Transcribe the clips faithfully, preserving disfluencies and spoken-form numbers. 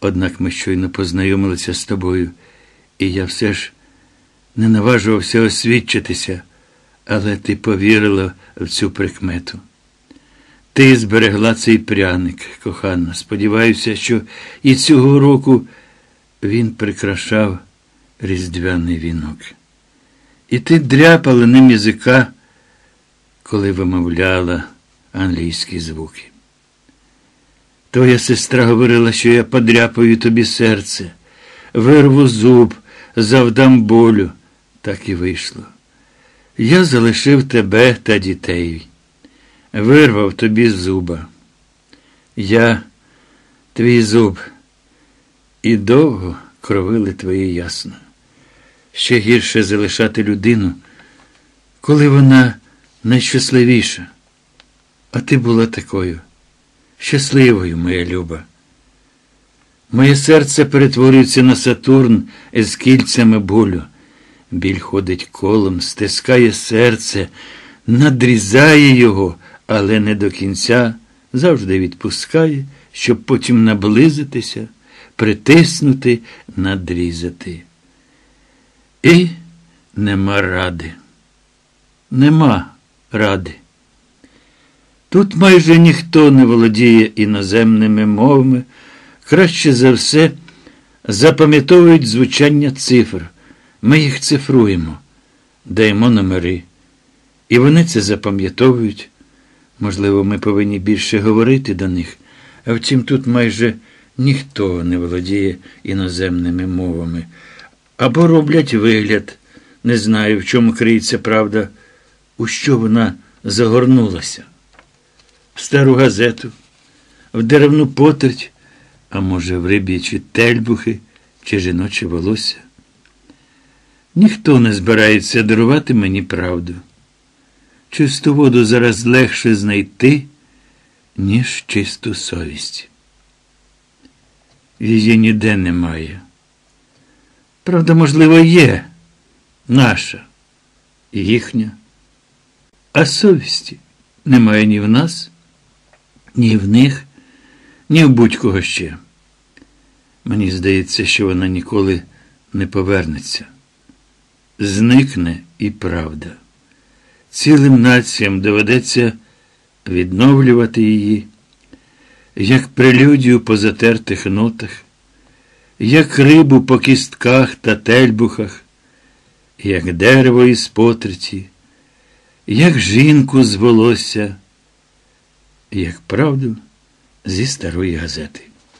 Однак ми щойно познайомилися з тобою, і я все ж не наважувався освідчитися, але ти повірила в цю прикмету. Ти зберегла цей пряник, кохана. Сподіваюся, що і цього року він прикрашав різдвяний вінок. І ти дряпала ним язика, коли вимовляла англійські звуки. Твоя сестра говорила, що я подряпаю тобі серце, вирву зуб, завдам болю. Так і вийшло. Я залишив тебе та дітей. Вирвав тобі зуба. Я твій зуб. І довго кровили твої ясна. Ще гірше залишати людину, коли вона найщасливіша. А ти була такою. Щасливою, моя люба. Моє серце перетворюється на Сатурн з кільцями болю. Біль ходить колом, стискає серце, надрізає його, але не до кінця, завжди відпускає, щоб потім наблизитися, притиснути, надрізати. І нема ради. Нема ради. Тут майже ніхто не володіє іноземними мовами, краще за все запам'ятовують звучання цифр. Ми їх цифруємо, даємо номери. І вони це запам'ятовують. Можливо, ми повинні більше говорити до них. А втім, тут майже ніхто не володіє іноземними мовами. Або роблять вигляд. Не знаю, в чому криється правда, у що вона загорнулася. В стару газету, в деревну потерть, а може в риб'ячі тельбухи чи жіноче волосся. Ніхто не збирається дарувати мені правду. Чисту воду зараз легше знайти, ніж чисту совість. Її ніде немає. Правда, можливо, є наша і їхня. А совісті немає ні в нас, ні в них, ні в будь-кого ще. Мені здається, що вона ніколи не повернеться. Зникне і правда. Цілим націям доведеться відновлювати її, як прелюдію по затертих нотах, як рибу по кістках та тельбухах, як дерево із потреті, як жінку з волосся, як правду зі старої газети.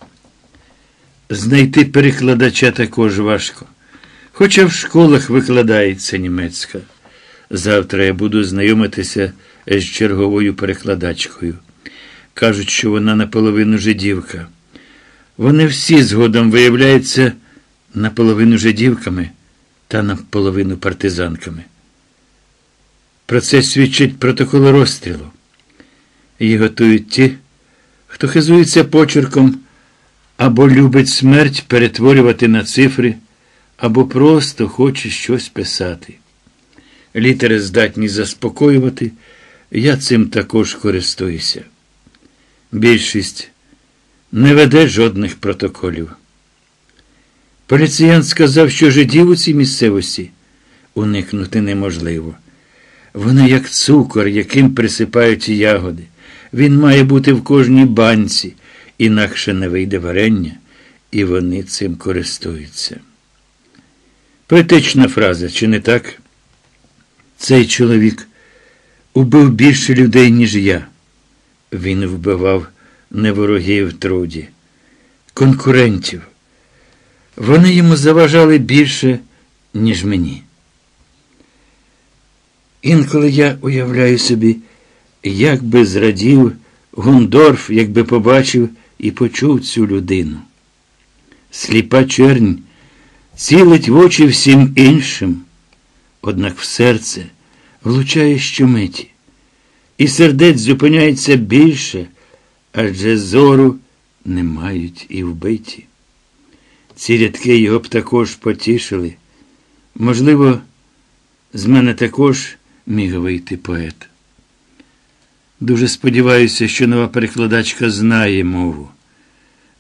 Знайти перекладача також важко, хоча в школах викладається німецька. Завтра я буду знайомитися з черговою перекладачкою. Кажуть, що вона наполовину жидівка. Вони всі згодом виявляються наполовину жидівками та наполовину партизанками. Про це свідчить протокол розстрілу. Її готують ті, хто хизується почерком або любить смерть перетворювати на цифри, або просто хоче щось писати. Літери здатні заспокоювати, я цим також користуюся. Більшість не веде жодних протоколів. Поліціян сказав, що жидів у цій місцевості уникнути неможливо. Вони як цукор, яким присипають ягоди. Він має бути в кожній банці, інакше не вийде варення, і вони цим користуються. Поетична фраза, чи не так? Цей чоловік убив більше людей, ніж я. Він вбивав не ворогів труді, конкурентів. Вони йому заважали більше, ніж мені. Інколи я уявляю собі, як би зрадів Гундорф, якби побачив і почув цю людину. Сліпа чернь цілить в очі всім іншим, однак в серце влучає щомиті, і сердець зупиняється більше, адже зору не мають і вбиті. Ці рядки його б також потішили. Можливо, з мене також міг вийти поет. Дуже сподіваюся, що нова перекладачка знає мову.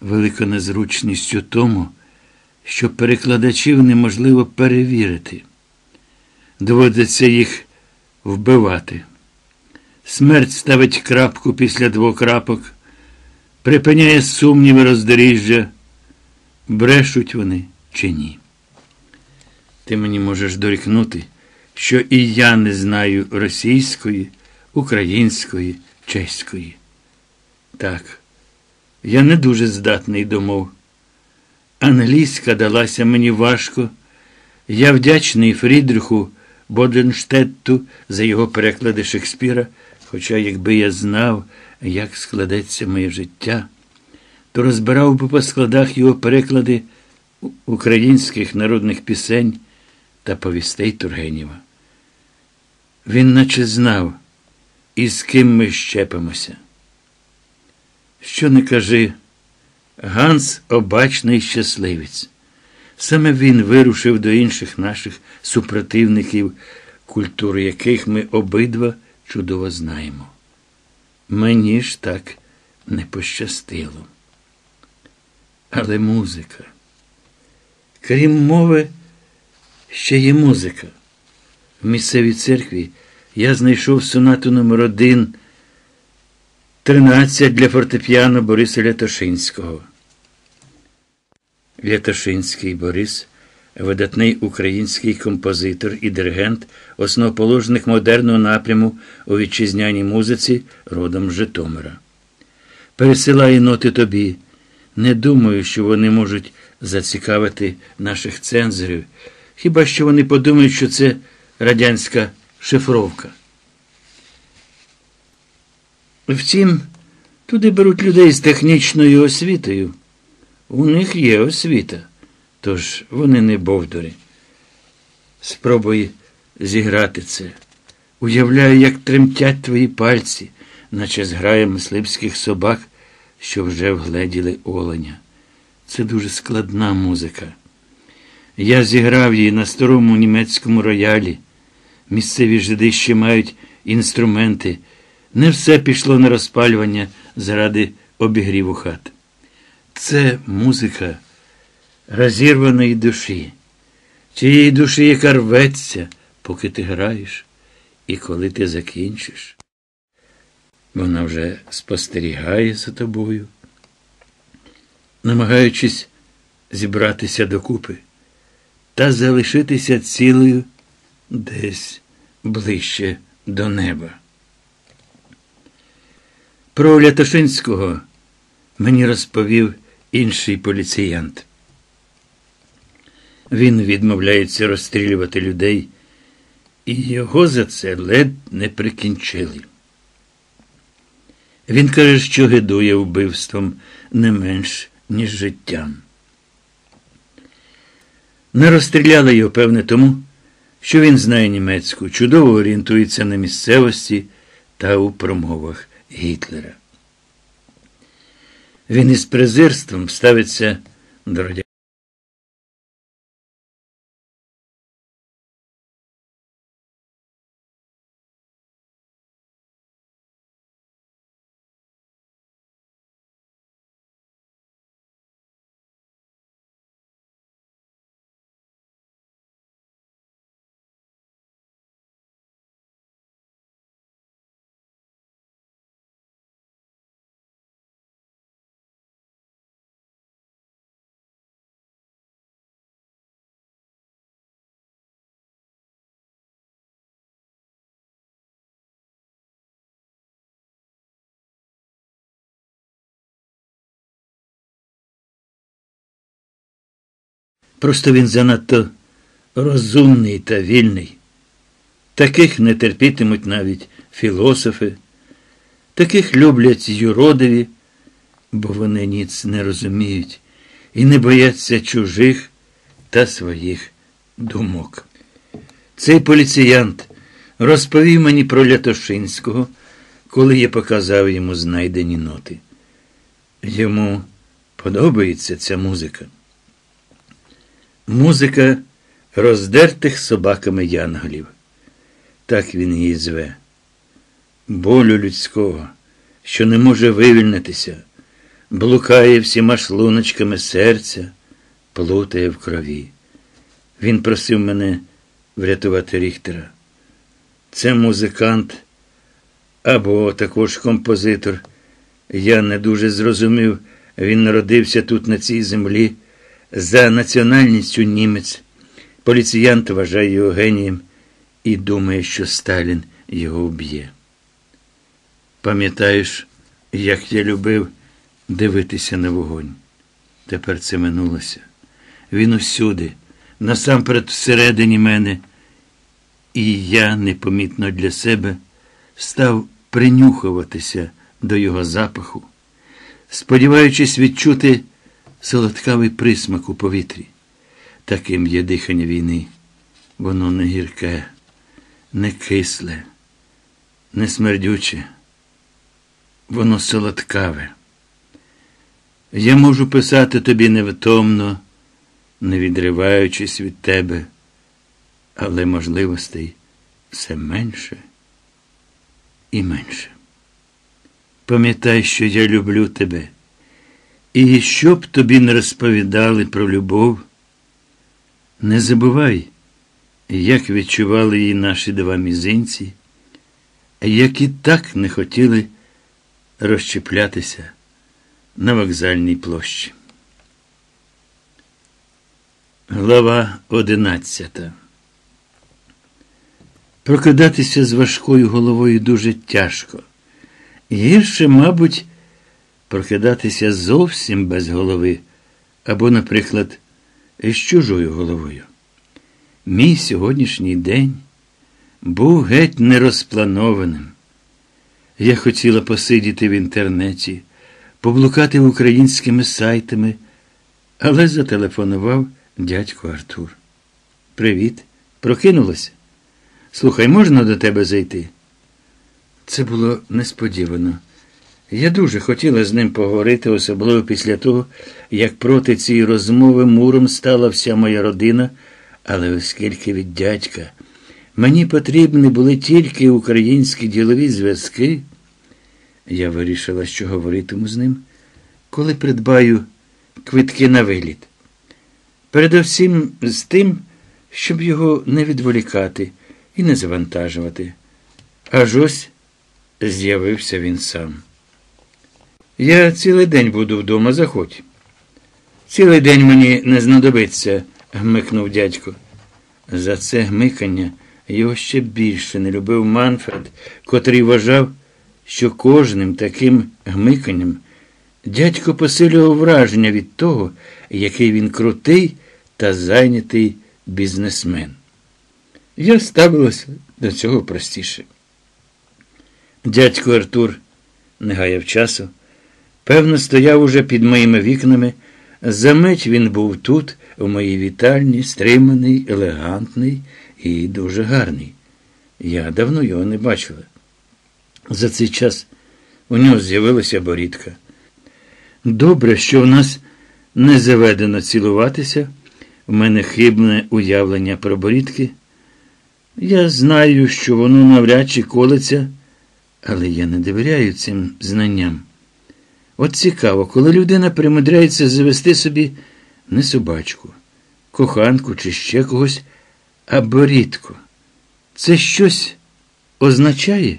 велика незручність у тому, що перекладачів неможливо перевірити. Доводиться їх вбивати. Смерть ставить крапку після двох крапок, припиняє сумніви роздоріжжя, брешуть вони чи ні. Ти мені можеш дорікнути, що і я не знаю російської, української, чеської. Так, я не дуже здатний до мов. Англійська далася мені важко. Я вдячний Фрідриху Боденштетту за його переклади Шекспіра, хоча якби я знав, як складеться моє життя, то розбирав би по складах його переклади українських народних пісень та повістей Тургенєва. Він наче знав, із ким ми щепимося. Що не кажи, Ганс – обачний щасливець. Саме він вирушив до інших наших супротивників, культуру яких ми обидва чудово знаємо. Мені ж так не пощастило. Але музика. Крім мови, ще є музика. В місцевій церкві я знайшов сонату номер один тринадцять для фортепіано Бориса Лятошинського. Лятошинський Борис – видатний український композитор і диригент, основоположник модерного напряму у вітчизняній музиці, родом з Житомира. Пересилаю ноти тобі. Не думаю, що вони можуть зацікавити наших цензорів, хіба що вони подумають, що це радянська шифровка. Втім, туди беруть людей з технічною освітою. У них є освіта, тож вони не бовдури. Спробуй зіграти це. Уявляю, як тремтять твої пальці, наче зграя мисливських собак, що вже вгледіли оленя. Це дуже складна музика. Я зіграв її на старому німецькому роялі. Місцеві жиди ще мають інструменти. Не все пішло на розпалювання заради обігріву хат. Це музика розірваної душі. Тієї душі, яка рветься, поки ти граєш, і коли ти закінчиш. Вона вже спостерігає за тобою, намагаючись зібратися докупи та залишитися цілою десь ближче до неба. Про Лятошинського мені розповів інший поліціянт. Він відмовляється розстрілювати людей, і його за це ледь не прикінчили. Він каже, що гидує вбивством не менш, ніж життям. Не розстріляли його, певне, тому, що він знає німецьку, чудово орієнтується на місцевості та у промовах Гітлера. Він із презирством ставиться до радянського. Просто він занадто розумний та вільний. Таких не терпітимуть навіть філософи. Таких люблять юродиві, бо вони ніц не розуміють і не бояться чужих та своїх думок. Цей поліціянт розповів мені про Лятошинського, коли я показав йому знайдені ноти. Йому подобається ця музика. Музика роздертих собаками янголів. Так він її зве. Болю людського, що не може вивільнитися, блукає всіма шлуночками серця, плутає в крові. Він просив мене врятувати Ріхтера. Це музикант або також композитор. Я не дуже зрозумів, він народився тут, на цій землі, за національністю німець. Поліціянт вважає його генієм і думає, що Сталін його вб'є. Пам'ятаєш, як я любив дивитися на вогонь? Тепер це минулося. Він усюди, насамперед всередині мене, і я, непомітно для себе, став принюхуватися до його запаху, сподіваючись відчути солодкавий присмак у повітрі. Таким є дихання війни. Воно не гірке, не кисле, не смердюче. Воно солодкаве. Я можу писати тобі невтомно, не відриваючись від тебе, але можливостей все менше і менше. Пам'ятай, що я люблю тебе. І що б тобі не розповідали про любов, не забувай, як відчували її наші два мізинці, які так не хотіли розчіплятися на вокзальній площі. Глава одинадцята. Прокидатися з важкою головою дуже тяжко. Гірше, мабуть, прокидатися зовсім без голови, або, наприклад, з чужою головою. Мій сьогоднішній день був геть нерозпланованим. Я хотіла посидіти в інтернеті, поблукати українськими сайтами, але зателефонував дядько Артур. «Привіт. Прокинулася? Слухай, можна до тебе зайти?» Це було несподівано. Я дуже хотіла з ним поговорити, особливо після того, як проти цієї розмови муром стала вся моя родина, але оскільки від дядька мені потрібні були тільки українські ділові зв'язки, я вирішила, що говоритиму з ним, коли придбаю квитки на виліт. Передовсім з тим, щоб його не відволікати і не завантажувати. Аж ось з'явився він сам. «Я цілий день буду вдома, заходь». «Цілий день мені не знадобиться», – гмикнув дядько. За це гмикання його ще більше не любив Манфред, котрий вважав, що кожним таким гмиканням дядько посилював враження від того, який він крутий та зайнятий бізнесмен. Я ставилася до цього простіше. Дядько Артур не гаяв часу. Певно, стояв уже під моїми вікнами. За мить він був тут, у моїй вітальні, стриманий, елегантний і дуже гарний. Я давно його не бачила. За цей час у нього з'явилася борідка. Добре, що в нас не заведено цілуватися. У мене хибне уявлення про борідки. Я знаю, що воно навряд чи колеться, але я не довіряю цим знанням. От цікаво, коли людина примудряється завести собі не собачку, коханку чи ще когось, а борідку. Це щось означає?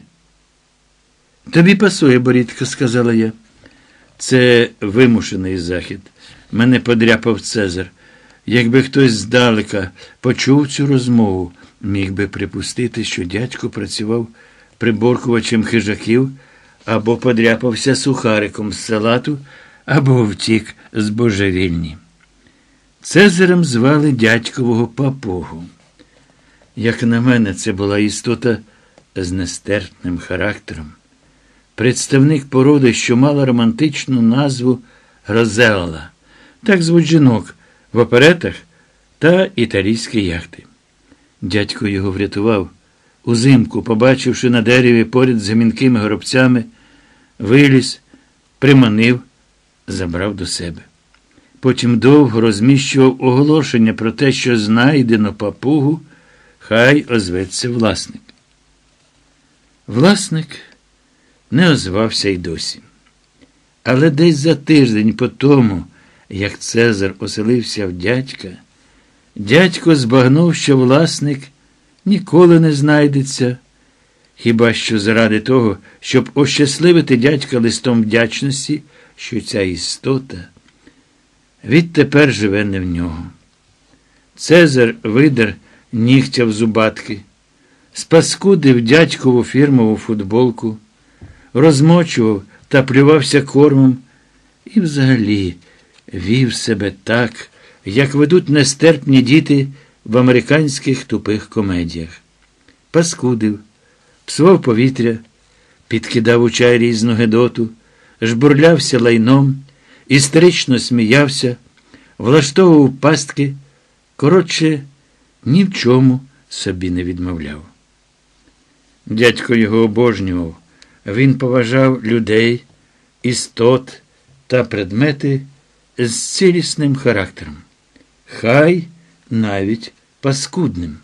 «Тобі пасує борідка», – сказала я. Це вимушений захід. Мене подряпав Цезар. Якби хтось здалека почув цю розмову, міг би припустити, що дядько працював приборкувачем хижаків, або подряпався сухариком з салату, або втік з божевільні. Цезарем звали дядькового папугу. Як на мене, це була істота з нестерпним характером. Представник породи, що мала романтичну назву Розелла. Так звуть жінок в оперетах та італійські яхти. Дядько його врятував. Узимку, побачивши на дереві поряд з гмінкими горобцями, виліз, приманив, забрав до себе. Потім довго розміщував оголошення про те, що знайдено папугу, хай озветься власник. Власник не озвався й досі. Але десь за тиждень по тому, як Цезар оселився в дядька, дядько збагнув, що власник ніколи не знайдеться, хіба що заради того, щоб ощасливити дядька листом вдячності, що ця істота відтепер живе не в нього. Цезар видер нігтя в зубатки, спаскудив дядькову фірмову футболку, розмочував та плювався кормом і взагалі вів себе так, як ведуть нестерпні діти в американських тупих комедіях. Паскудив, псував повітря, підкидав у чай різну гедоту, жбурлявся лайном, істерично сміявся, влаштовував пастки, коротше, ні в чому собі не відмовляв. Дядько його обожнював, він поважав людей, істот та предмети з цілісним характером, хай навіть паскудним.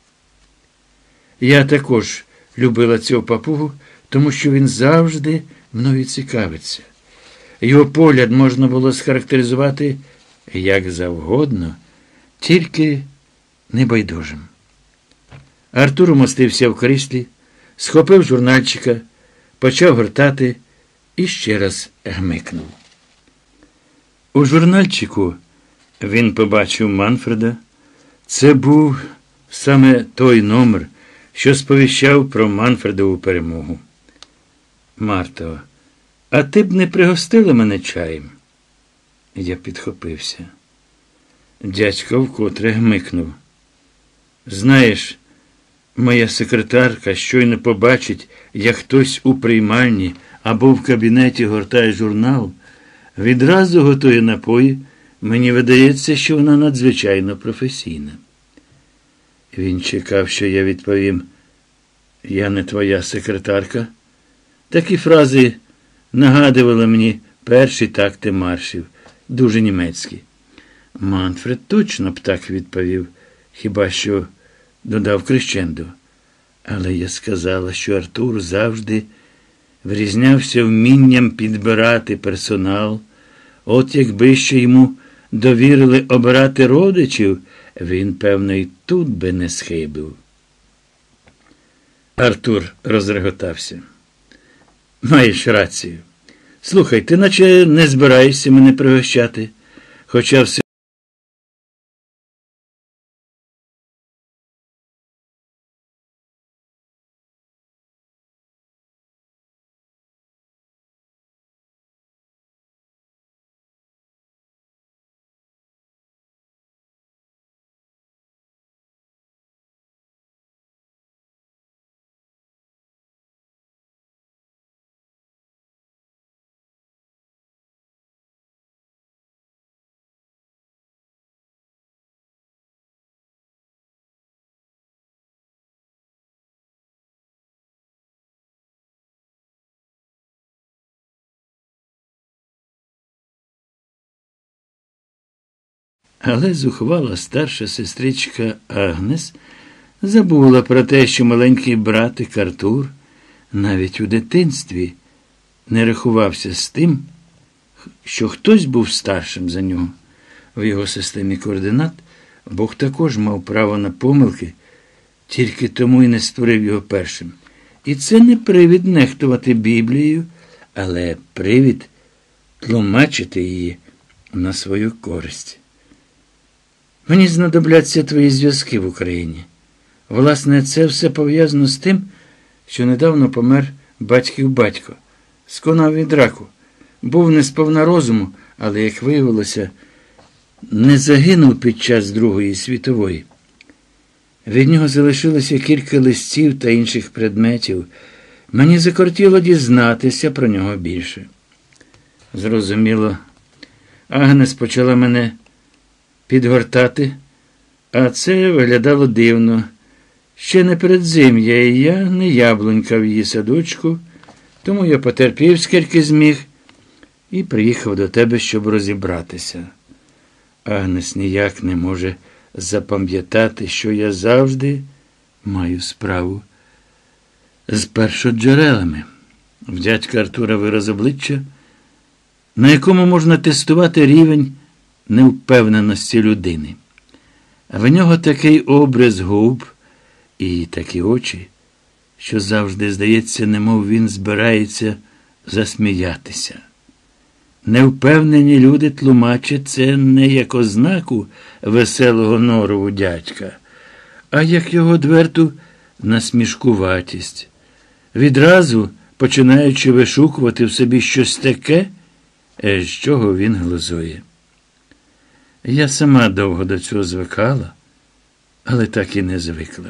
Я також любила цього папугу, тому що він завжди мною цікавиться. Його погляд можна було схарактеризувати як завгодно, тільки небайдужим. Артур умостився в кріслі, схопив журнальчика, почав гортати і ще раз гмикнув. У журнальчику він побачив Манфреда. Це був саме той номер, що сповіщав про Манфредову перемогу. «Марто, а ти б не пригостила мене чаєм?» Я підхопився. Дядько вкотре гмикнув. «Знаєш, моя секретарка щойно побачить, як хтось у приймальні або в кабінеті гортає журнал, відразу готує напої. Мені видається, що вона надзвичайно професійна». Він чекав, що я відповім: «Я не твоя секретарка». Такі фрази нагадували мені перші такти маршів, дуже німецькі. Манфред точно б так відповів, хіба що додав крещендо. Але я сказала, що Артур завжди вирізнявся вмінням підбирати персонал. От якби ще йому довірили обирати родичів, він, певно, і тут би не схибив. Артур розреготався. «Маєш рацію. Слухай, ти наче не збираєшся мене пригощати, хоча все Але зухвала старша сестричка Агнес забула про те, що маленький братик Артур навіть у дитинстві не рахувався з тим, що хтось був старшим за нього. В його системі координат Бог також мав право на помилки, тільки тому і не створив його першим. І це не привід нехтувати Біблією, але привід тлумачити її на свою користь. Мені знадобляться твої зв'язки в Україні. Власне, це все пов'язано з тим, що недавно помер батьків батько. Сконав від раку. Був не сповна розуму, але, як виявилося, не загинув під час Другої світової. Від нього залишилося кілька листів та інших предметів. Мені закортіло дізнатися про нього більше. Зрозуміло, Агнес почала мене підгортати, а це виглядало дивно. Ще не передзим'я, і я не яблунька в її садочку, тому я потерпів, скільки зміг, і приїхав до тебе, щоб розібратися. Агнес ніяк не може запам'ятати, що я завжди маю справу з першоджерелами. В дядька Артура вираз обличчя на якому можна тестувати рівень невпевненості людини. А в нього такий образ губ і такі очі, що завжди здається, немов він збирається засміятися. Невпевнені люди тлумачать це не як ознаку веселого норову дядька, а як його дверту насмішкуватість, відразу починаючи вишукувати в собі щось таке, з чого він глузує. Я сама довго до цього звикала, але так і не звикла.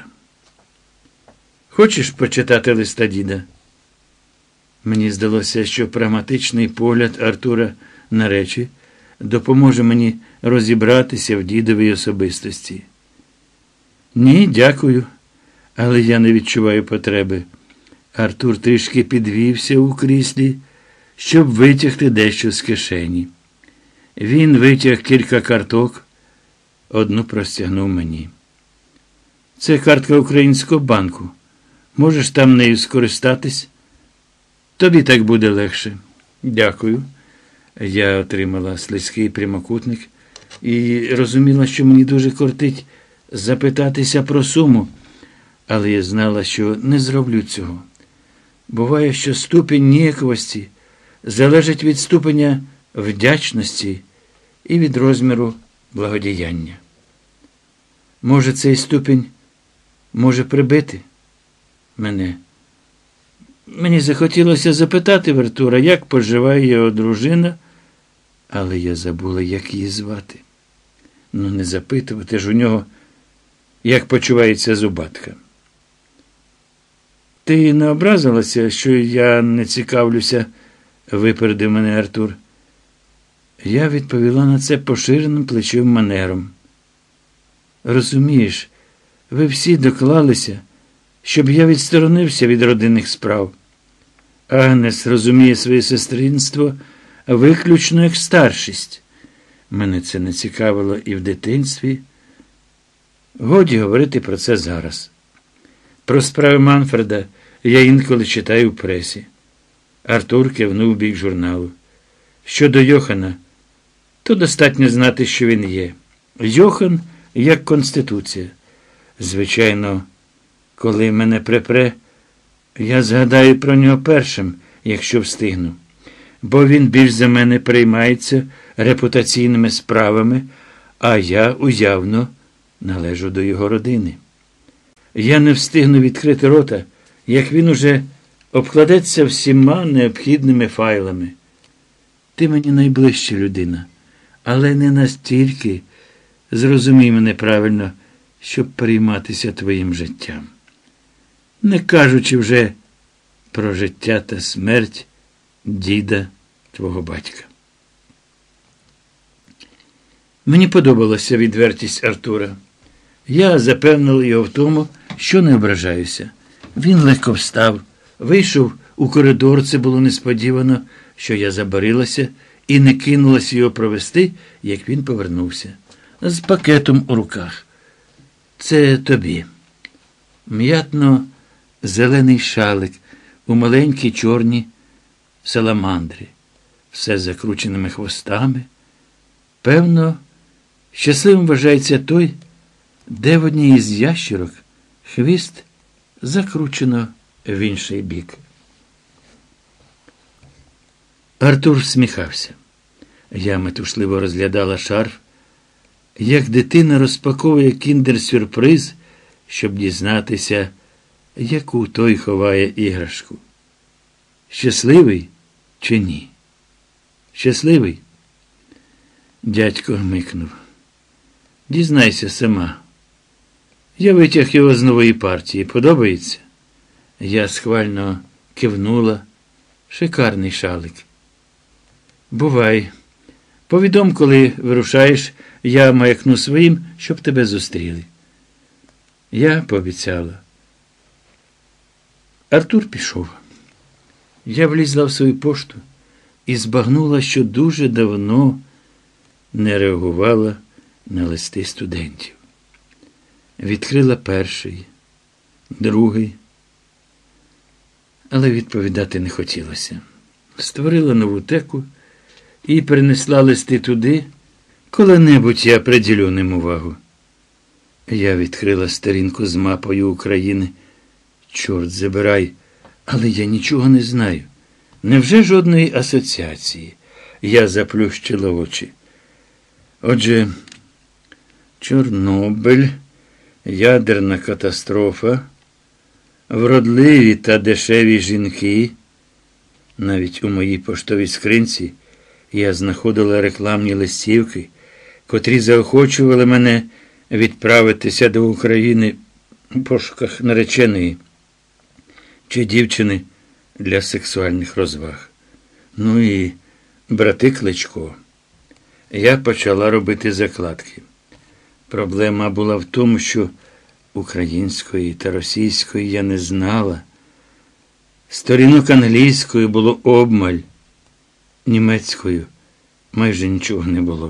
Хочеш почитати листа діда? Мені здалося, що прагматичний погляд Артура на речі допоможе мені розібратися в дідовій особистості. Ні, дякую, але я не відчуваю потреби. Артур трішки підвівся у кріслі, щоб витягти дещо з кишені. Він витяг кілька карток, одну простягнув мені. Це картка Українського банку. Можеш там нею скористатись? Тобі так буде легше. Дякую. Я отримала слизький прямокутник і розуміла, що мені дуже кортить запитатися про суму, але я знала, що не зроблю цього. Буває, що ступінь ніяковості залежить від ступеня вдячності і від розміру благодіяння. Може, цей ступінь може прибити мене? Мені захотілося запитати в Артура, як поживає його дружина, але я забула, як її звати. Ну, не запитувати ж у нього, як почувається зубатка. Ти не образилася, що я не цікавлюся, випередив мене Артур. Я відповіла на це поширеним плечовим манером. Розумієш, ви всі доклалися, щоб я відсторонився від родинних справ. Агнес розуміє своє сестринство виключно як старшість. Мене це не цікавило і в дитинстві. Годі говорити про це зараз. Про справи Манфреда я інколи читаю в пресі. Артур кивнув в бік журналу. Щодо Йохана, то достатньо знати, що він є. Йохан як Конституція. Звичайно, коли мене припре, я згадаю про нього першим, якщо встигну. Бо він більш за мене переймається репутаційними справами, а я уявно належу до його родини. Я не встигну відкрити рота, як він уже обкладеться всіма необхідними файлами. Ти мені найближча людина, але не настільки, зрозумій мене правильно, щоб перейматися твоїм життям. Не кажучи вже про життя та смерть діда твого батька. Мені подобалася відвертість Артура. Я запевнила його в тому, що не ображаюся. Він легко встав, вийшов у коридор, це було несподівано, що я забарилася і не кинулася його провести, як він повернувся. З пакетом у руках. Це тобі. М'ятно-зелений шалик у маленькій чорній саламандрі, все з закрученими хвостами. Певно, щасливим вважається той, де в одній із ящерок хвіст закручено в інший бік. Артур всміхався. Я метушливо розглядала шарф, як дитина розпаковує кіндер-сюрприз, щоб дізнатися, яку той ховає іграшку. Щасливий чи ні? Щасливий? Дядько гмикнув. Дізнайся сама. Я витяг його з нової партії. Подобається? Я схвально кивнула. Шикарний шалик. Бувай. Повідом, коли вирушаєш, я маякну своїм, щоб тебе зустріли. Я пообіцяла. Артур пішов. Я влізла в свою пошту і збагнула, що дуже давно не реагувала на листи студентів. Відкрила перший, другий, але відповідати не хотілося. Створила нову теку і принесла листи туди, коли-небудь я приділю ним увагу. Я відкрила сторінку з мапою України. Чорт забирай, але я нічого не знаю. Невже жодної асоціації? Я заплющила очі. Отже, Чорнобиль, ядерна катастрофа, вродливі та дешеві жінки. Навіть у моїй поштовій скринці я знаходила рекламні листівки, котрі заохочували мене відправитися до України у пошуках нареченої чи дівчини для сексуальних розваг. Ну і брати Кличко. Я почала робити закладки. Проблема була в тому, що української та російської я не знала. Сторінок англійською було обмаль, німецькою майже нічого не було.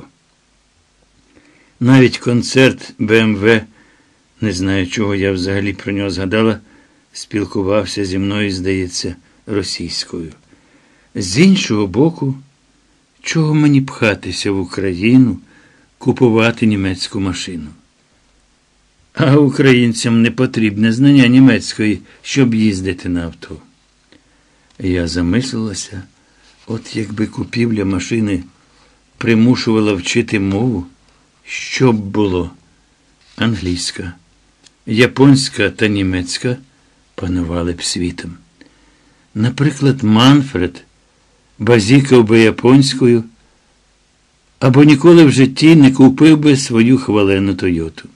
Навіть концерт Бе Ем Ве, не знаю, чого я взагалі про нього згадала, спілкувався зі мною, здається, російською. З іншого боку, чого мені пхатися в Україну, купувати німецьку машину? А українцям не потрібне знання німецької, щоб їздити на авто. Я замислилася, от якби купівля машини примушувала вчити мову, що б було? Англійська, японська та німецька панували б світом. Наприклад, Манфред базікав би японською, або ніколи в житті не купив би свою хвалену Тойоту.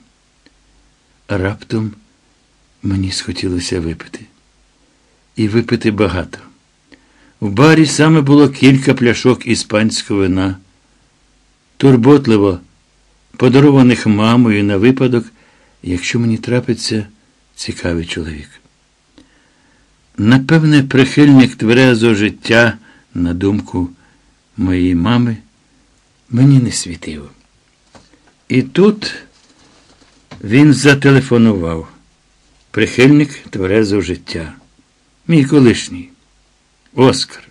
Раптом мені схотілося випити. І випити багато. В барі саме було кілька пляшок іспанського вина, турботливо подарованих мамою на випадок, якщо мені трапиться цікавий чоловік. Напевне, прихильник тверезого життя, на думку моєї мами, мені не світив. І тут він зателефонував. Прихильник тверезого життя. Мій колишній. Оскар.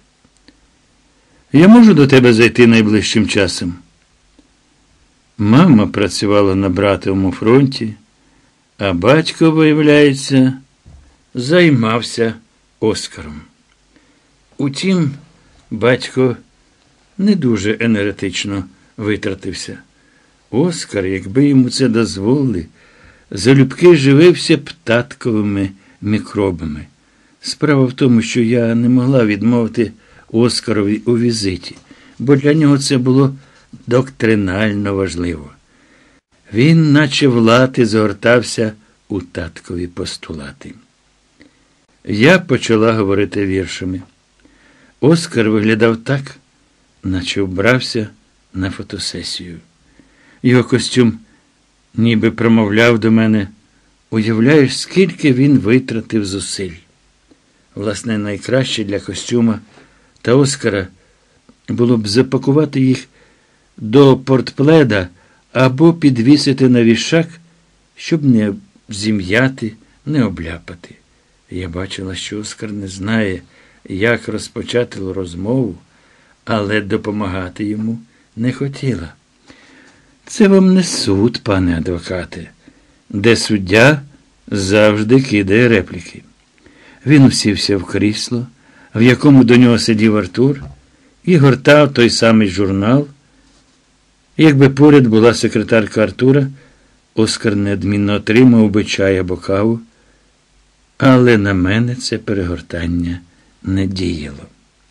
Я можу до тебе зайти найближчим часом? Мама працювала на братовому фронті, а батько, виявляється, займався Оскаром. Утім, батько не дуже енергетично витратився. Оскар, якби йому це дозволили, залюбки живився б татковими мікробами. Справа в тому, що я не могла відмовити Оскарові у візиті, бо для нього це було доктринально важливо. Він, наче в лати, згортався у таткові постулати. Я почала говорити віршами. Оскар виглядав так, наче вбрався на фотосесію. Його костюм ніби промовляв до мене: уявляєш, скільки він витратив зусиль. Власне, найкраще для костюма та Оскара було б запакувати їх до портпледа або підвісити на вішак, щоб не зім'яти, не обляпати. Я бачила, що Оскар не знає, як розпочати розмову, але допомагати йому не хотіла. Це вам не суд, пане адвокате, де суддя завжди кидає репліки. Він усівся в крісло, в якому до нього сидів Артур, і гортав той самий журнал. Якби поряд була секретарка Артура, Оскар неодмінно отримав би чай або каву, але на мене це перегортання не діяло.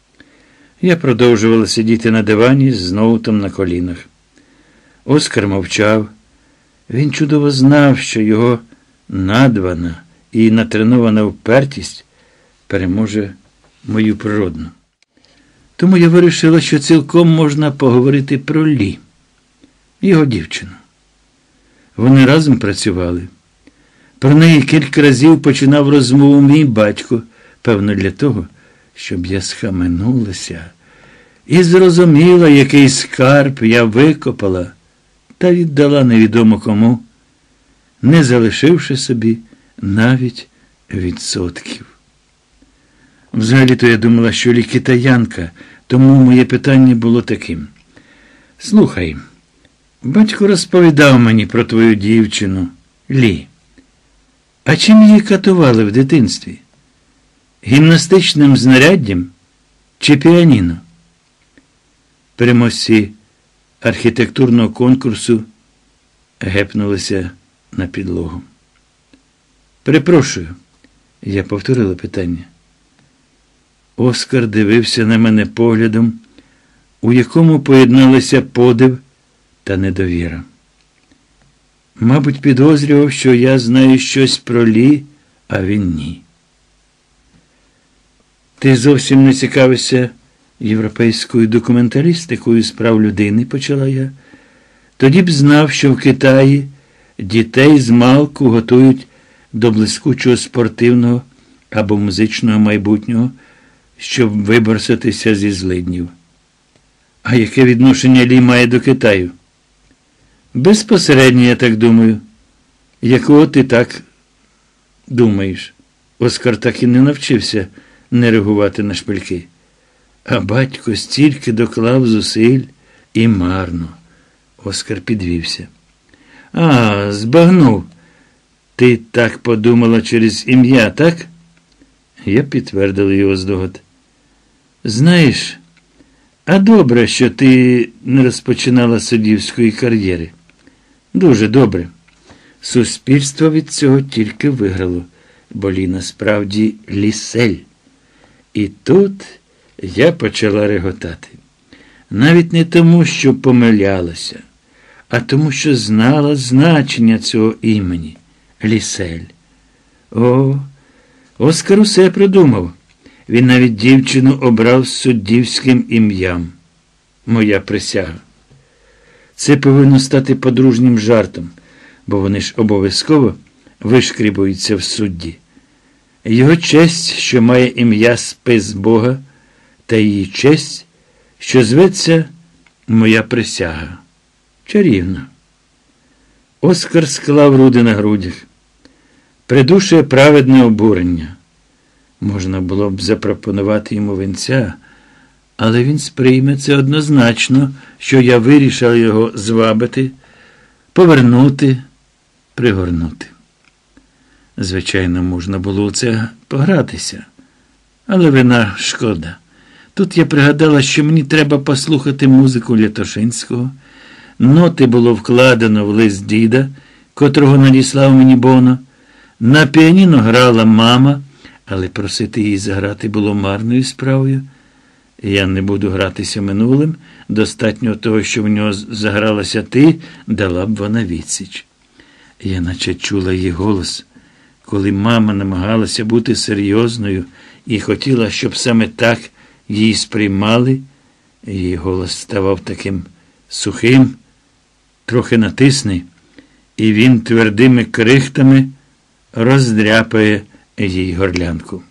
Я продовжувала сидіти на дивані з ноутом на колінах. Оскар мовчав. Він чудово знав, що його надбана і натренована впертість переможе мою природну. Тому я вирішила, що цілком можна поговорити про Лі, його дівчину. Вони разом працювали. Про неї кілька разів починав розмову мій батько, певно для того, щоб я схаменулася і зрозуміла, який скарб я викопала та віддала невідомо кому, не залишивши собі навіть відсотків. Взагалі-то я думала, що Лі китаянка, Тому моє питання було таким. Слухай, батько розповідав мені про твою дівчину, Лі. А чим її катували в дитинстві? Гімнастичним знаряддям чи піаніно? Переможці архітектурного конкурсу гепнулися на підлогу. Перепрошую, я повторила питання. Оскар дивився на мене поглядом, у якому поєдналися подив та недовіра. Мабуть, підозрював, що я знаю щось про Лі, а він ні. Ти зовсім не цікавишся європейською документалістикою з прав людини, почала я. Тоді б знав, що в Китаї дітей змалку готують до блискучого спортивного або музичного майбутнього, щоб виборсатися зі злиднів. А яке відношення Лі має до Китаю? Безпосередньо, я так думаю. Якого ти так думаєш? Оскар так і не навчився не реагувати на шпильки. А батько стільки доклав зусиль і марно. Оскар підвівся. А, збагнув. Ти так подумала через ім'я, так? Я підтвердив його здогад. Знаєш, а добре, що ти не розпочинала суддівської кар'єри. Дуже добре. Суспільство від цього тільки виграло, бо Лі насправді Лісель. І тут я почала реготати. Навіть не тому, що помилялася, а тому, що знала значення цього імені – Лісель. О, Оскар усе придумав. Він навіть дівчину обрав з суддівським ім'ям. Моя присяга. Це повинно стати подружнім жартом, бо вони ж обов'язково вишкрібуються в судді. Його честь, що має ім'я спис Бога, та її честь, що зветься моя присяга. Чарівно. Оскар склав руди на грудях. Придушує праведне обурення. Можна було б запропонувати йому вінця, але він сприйме це однозначно, що я вирішив його звабити, повернути, пригорнути. Звичайно, можна було у це погратися, але вина шкода. Тут я пригадала, що мені треба послухати музику Лятошинського. Ноти було вкладено в лист діда, котрого надіслав мені Боно. На піаніно грала мама, але просити її заграти було марною справою. Я не буду гратися минулим, достатньо того, що в нього загралася ти, дала б вона відсіч. Я наче чула її голос, коли мама намагалася бути серйозною і хотіла, щоб саме так її сприймали. Її голос ставав таким сухим, трохи натисний, і він твердими крихтами роздряпає їй горлянку.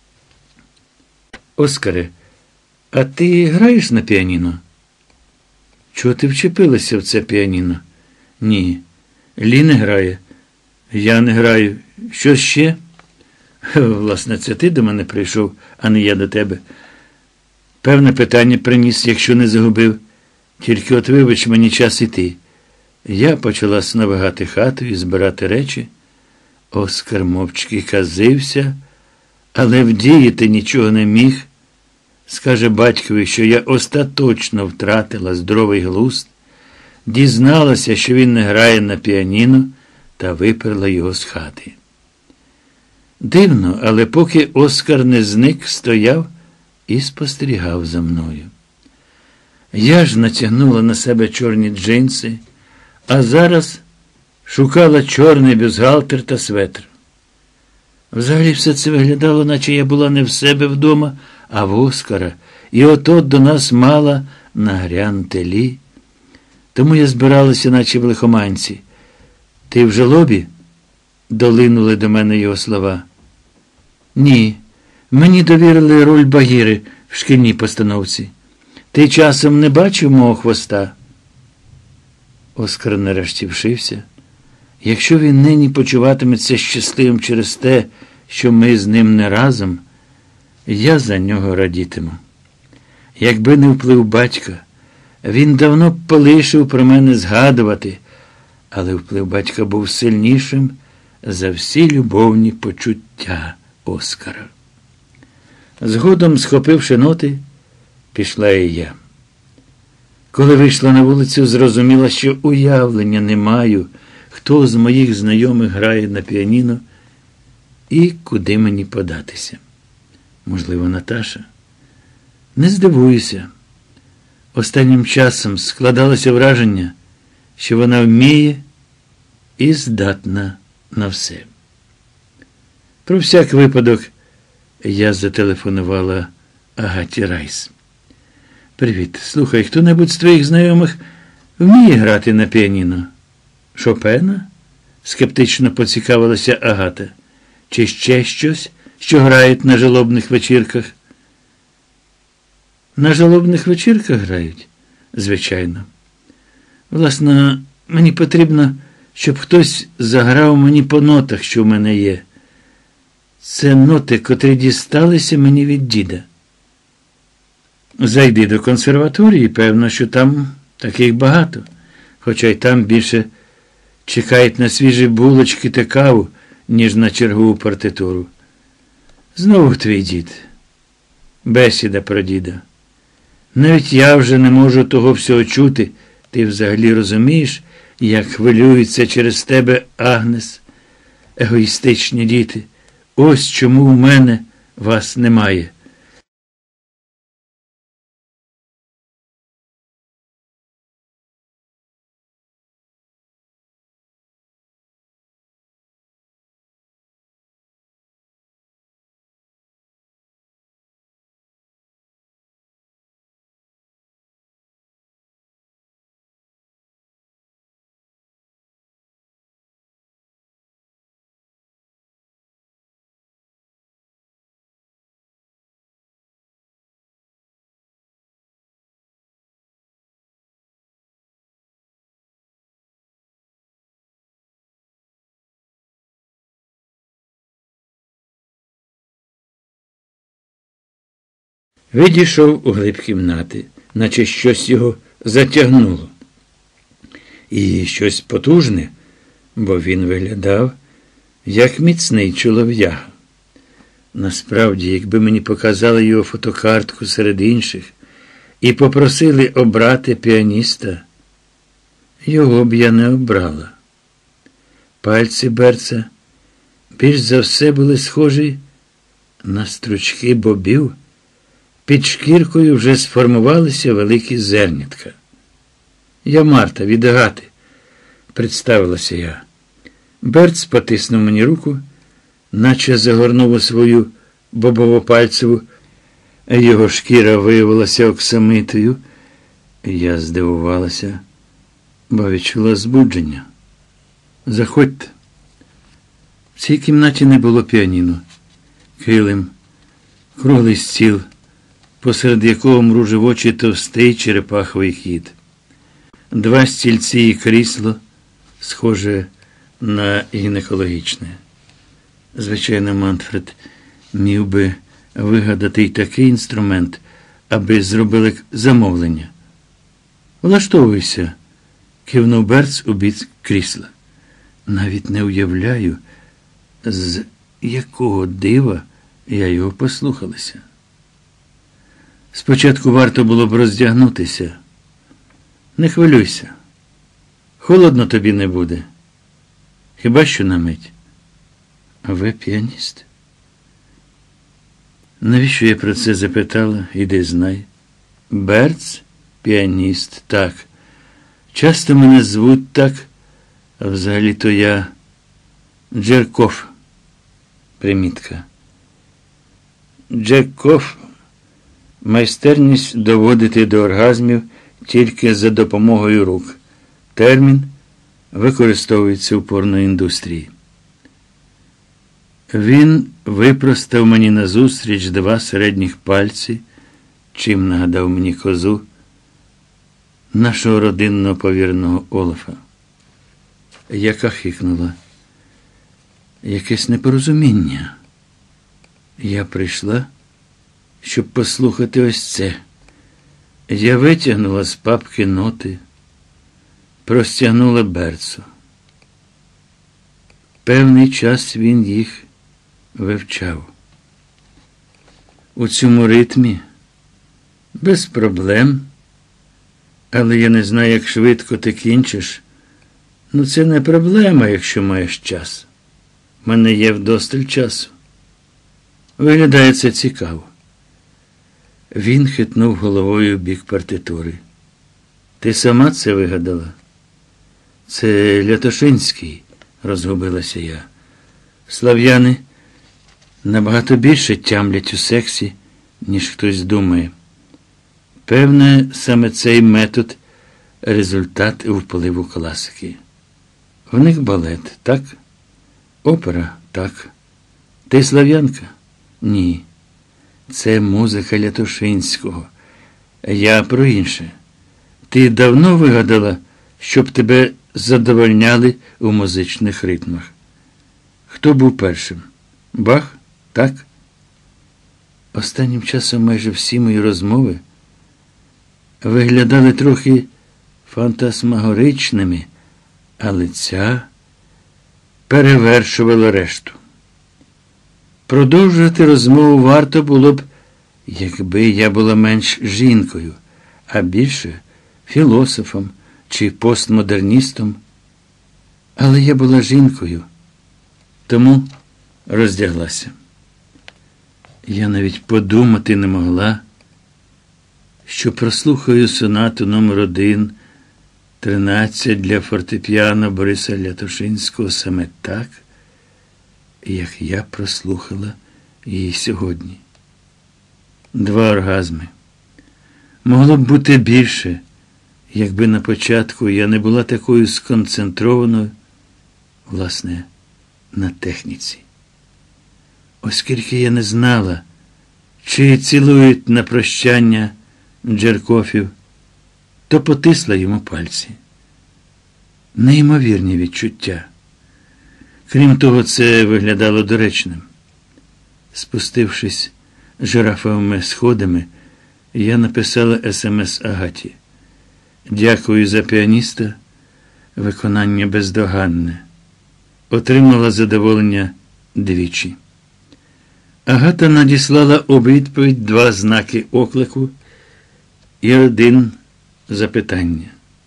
Оскаре, а ти граєш на піаніно? Чого ти вчепилася в це піаніно? Ні. Лі не грає. Я не граю. Що ще? Власне, це ти до мене прийшов, а не я до тебе. Певне питання приніс, якщо не загубив. Тільки от вибач, мені час іти. Я почала сновигати хату і збирати речі. Оскар мовчки казився, але вдіяти нічого не міг. Скаже батькові, що я остаточно втратила здоровий глузд, дізналася, що він не грає на піаніно, та виперла його з хати. Дивно, але поки Оскар не зник, стояв і спостерігав за мною. Я ж натягнула на себе чорні джинси, а зараз шукала чорний бюстгальтер та светр. Взагалі все це виглядало, наче я була не в себе вдома, а в Оскара, і от-от до нас мала нагрянути Лі. Тому я збиралася, наче в лихоманці. Ти в жалобі? Долинули до мене його слова. Ні, мені довірили роль Багіри в шкільній постановці. Ти часом не бачив мого хвоста? Оскар нарешті вшився. Якщо він нині почуватиметься щасливим через те, що ми з ним не разом, я за нього радітиму. Якби не вплив батька, він давно б полишив про мене згадувати, але вплив батька був сильнішим за всі любовні почуття Оскара. Згодом, схопивши ноти, пішла і я. Коли вийшла на вулицю, зрозуміла, що уявлення не маю, хто з моїх знайомих грає на піаніно і куди мені податися. Можливо, Наташа? Не здивуюся. Останнім часом складалося враження, що вона вміє і здатна на все. Про всяк випадок я зателефонувала Агаті Райс. «Привіт. Слухай, хто-небудь з твоїх знайомих вміє грати на піаніно?» «Шопена?» – скептично поцікавилася Агата. «Чи ще щось, що грають на жалобних вечірках?» «На жалобних вечірках грають?» «Звичайно. Власне, мені потрібно, щоб хтось заграв мені по нотах, що в мене є. Це ноти, котрі дісталися мені від діда. Зайди до консерваторії, певно, що там таких багато, хоча й там більше чекають на свіжі булочки та каву, ніж на чергову партитуру. Знову твій дід. Бесіда про діда. Навіть я вже не можу того всього чути. Ти взагалі розумієш, як хвилюється через тебе Агнес? Егоїстичні діти. Ось чому в мене вас немає». Відійшов у глиб кімнати, наче щось його затягнуло. І щось потужне, бо він виглядав, як міцний чолов'яга. Насправді, якби мені показали його фотокартку серед інших і попросили обрати піаніста, його б я не обрала. Пальці Берца більш за все були схожі на стручки бобів. Під шкіркою вже сформувалися великі зернятка. «Я Марта, від Агати», – представилася я. Берц потиснув мені руку, наче загорнув у свою бобово-пальцеву. Його шкіра виявилася оксамитою. Я здивувалася, бо відчула збудження. «Заходьте». В цій кімнаті не було піаніно. Килим, круглий стіл, посеред якого мружив очі товстий черепаховий кіт. Два стільці і крісло, схоже на гінекологічне. Звичайно, Мантфред міг би вигадати й такий інструмент, аби зробили замовлення. «Влаштовуйся», – кивнув Берц у бік крісла. Навіть не уявляю, з якого дива я його послухалася. Спочатку варто було б роздягнутися. Не хвилюйся. Холодно тобі не буде. Хіба що на мить. А ви піаніст? Навіщо я про це запитала? Іди знай. Берц – піаніст, так. Часто мене звуть так, а взагалі-то я Джерков. Примітка. Джерков – майстерність доводити до оргазмів тільки за допомогою рук. Термін використовується в порноіндустрії. Він випростав мені назустріч два середніх пальці, чим нагадав мені козу нашого родинного повіреного Олафа. Яка хикнула. Якесь непорозуміння. Я прийшла, щоб послухати ось це. Я витягнула з папки ноти, простягнула Берцу. Певний час він їх вивчав. У цьому ритмі без проблем, але я не знаю, як швидко ти кінчиш. Ну, це не проблема, якщо маєш час. У мене є вдосталь часу. Виглядає це цікаво. Він хитнув головою в бік партитури. Ти сама це вигадала? Це Лятошинський, розгубилася я. Слав'яни набагато більше тямлять у сексі, ніж хтось думає. Певне, саме цей метод – результат впливу класики. В них балет, так? Опера, так. Ти слав'янка? Ні. Це музика Лятошинського. Я про інше. Ти давно вигадала, щоб тебе задовольняли у музичних ритмах? Хто був першим? Бах? Так? Останнім часом майже всі мої розмови виглядали трохи фантасмагоричними, але ця перевершувала решту. Продовжувати розмову варто було б, якби я була менш жінкою, а більше філософом чи постмодерністом. Але я була жінкою, тому роздяглася. Я навіть подумати не могла, що прослухаю сонату номер один, тринадцять для фортепіано Бориса Лятошинського саме так, як я прослухала її сьогодні. Два оргазми. Могло б бути більше, якби на початку я не була такою сконцентрованою, власне, на техніці. Оскільки я не знала, чи цілують на прощання Джеркофів, то потисла йому пальці. Неймовірні відчуття. Крім того, це виглядало доречним. Спустившись жирафовими сходами, я написала смс Агаті. Дякую за піаніста, виконання бездоганне. Отримала задоволення двічі. Агата надіслала у відповідь два знаки оклику і один запитання.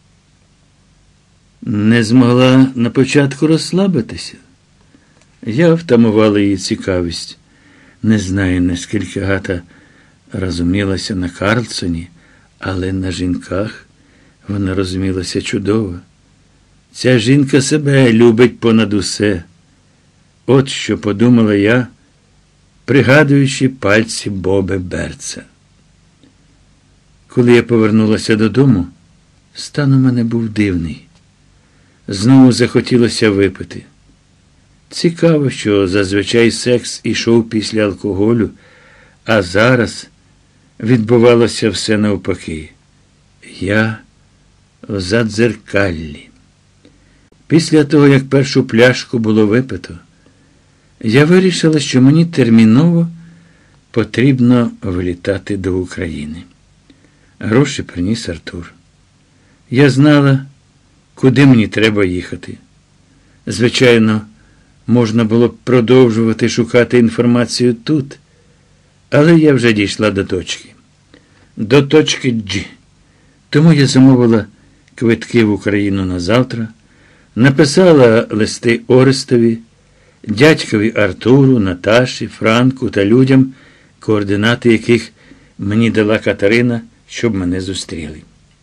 Не змогла на початку розслабитися? Я втамувала її цікавість. Не знаю, наскільки Агата розумілася на Карлсоні, але на жінках вона розумілася чудово. Ця жінка себе любить понад усе. От що подумала я, пригадуючи пальці Боби Берца. Коли я повернулася додому, стан у мене був дивний. Знову захотілося випити. Цікаво, що зазвичай секс ішов після алкоголю, а зараз відбувалося все навпаки. Я в задзеркаллі. Після того, як першу пляшку було випито, я вирішила, що мені терміново потрібно вилітати до України. Гроші приніс Артур. Я знала, куди мені треба їхати. Звичайно, можна було б продовжувати шукати інформацію тут, але я вже дійшла до точки. До точки G. Тому я замовила квитки в Україну на завтра, написала листи Орестові, дядькові Артуру, Наташі, Франку та людям, координати яких мені дала Катерина, щоб мене зустріли.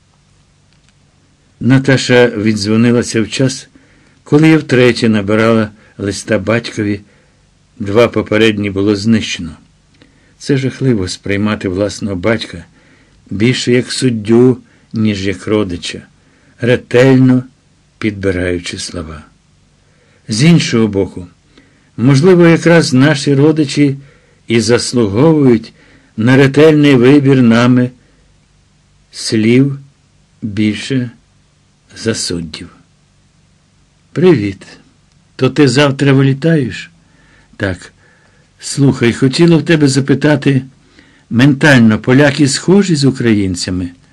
Наташа віддзвонилася в час, коли я втретє набирала листа батькові, два попередні було знищено. Це жахливо сприймати власного батька більше як суддю, ніж як родича, ретельно підбираючи слова. З іншого боку, можливо, якраз наші родичі і заслуговують на ретельний вибір нами слів більше за суддів. Привіт. То ти завтра вилітаєш? Так. Слухай, хотіла в тебе запитати, ментально поляки схожі з українцями?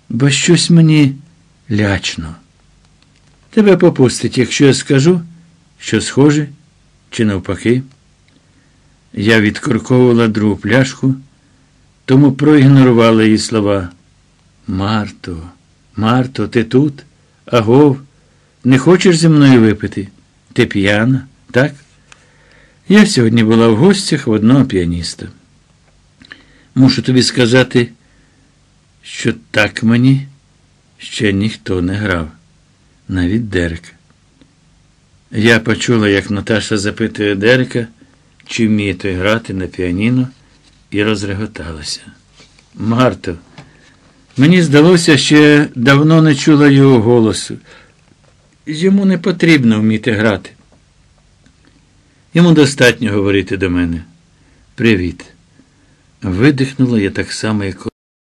бо щось мені лячно. Тебе попустить, якщо я скажу, що схоже, чи навпаки. Я відкорковувала другу пляшку, тому проігнорувала її слова. Марто, Марто, ти тут? Агов, не хочеш зі мною випити? Ти п'яна, так? Я сьогодні була в гостях в одного піаніста. Мушу тобі сказати, що так мені ще ніхто не грав, навіть Дерек. Я почула, як Наташа запитує Дерека, чи вміє той грати на піаніно, і розреготалася. Марто, мені здалося, що я давно не чула його голосу. Йому не потрібно вміти грати. Йому достатньо говорити до мене. Привіт. Видихнула я так само, як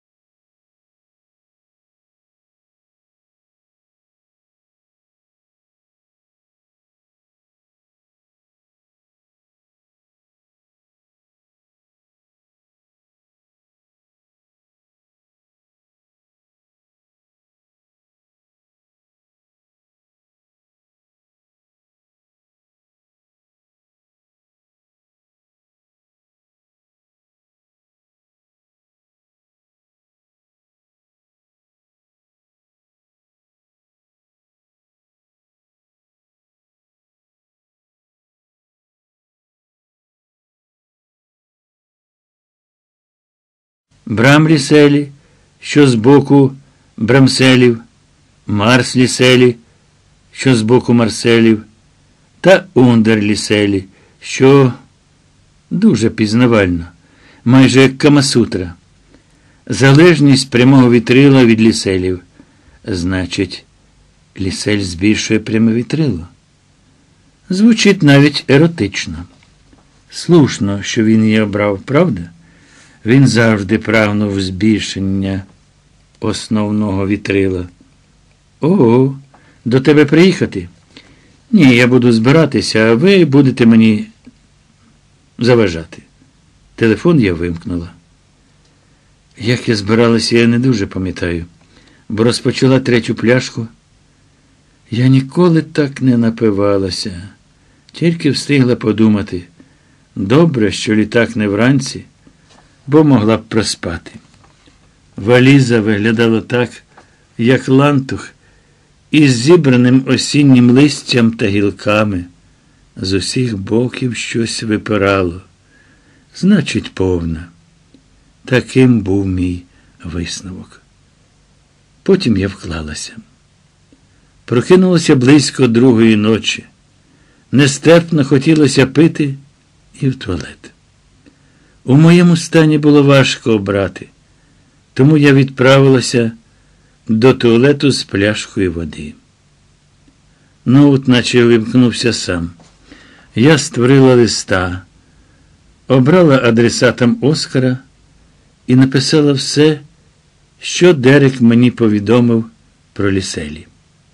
Брамліселі, що з боку Брамселів, Марсліселі, що з боку Марселів, та Ундерліселі, що дуже пізнавально, майже як Камасутра. Залежність прямого вітрила від ліселів. Значить, лісель збільшує пряме вітрило. Звучить навіть еротично. Слушно, що він її обрав, правда? Він завжди прагнув збільшення основного вітрила. Ого, до тебе приїхати? Ні, я буду збиратися, а ви будете мені заважати. Телефон я вимкнула. Як я збиралася, я не дуже пам'ятаю, бо розпочала третю пляшку. Я ніколи так не напивалася, тільки встигла подумати. Добре, що літак не вранці, бо могла б проспати. Валіза виглядала так, як лантух, із зібраним осіннім листям та гілками. З усіх боків щось випирало. Значить, повна. Таким був мій висновок. Потім я вклалася. Прокинулася близько другої ночі. Нестерпно хотілося пити і в туалет. У моєму стані було важко обрати, тому я відправилася до туалету з пляшкою води. Ноут наче увімкнувся сам. Я створила листа, обрала адресатом Оскара і написала все, що Дерек мені повідомив про ліселі.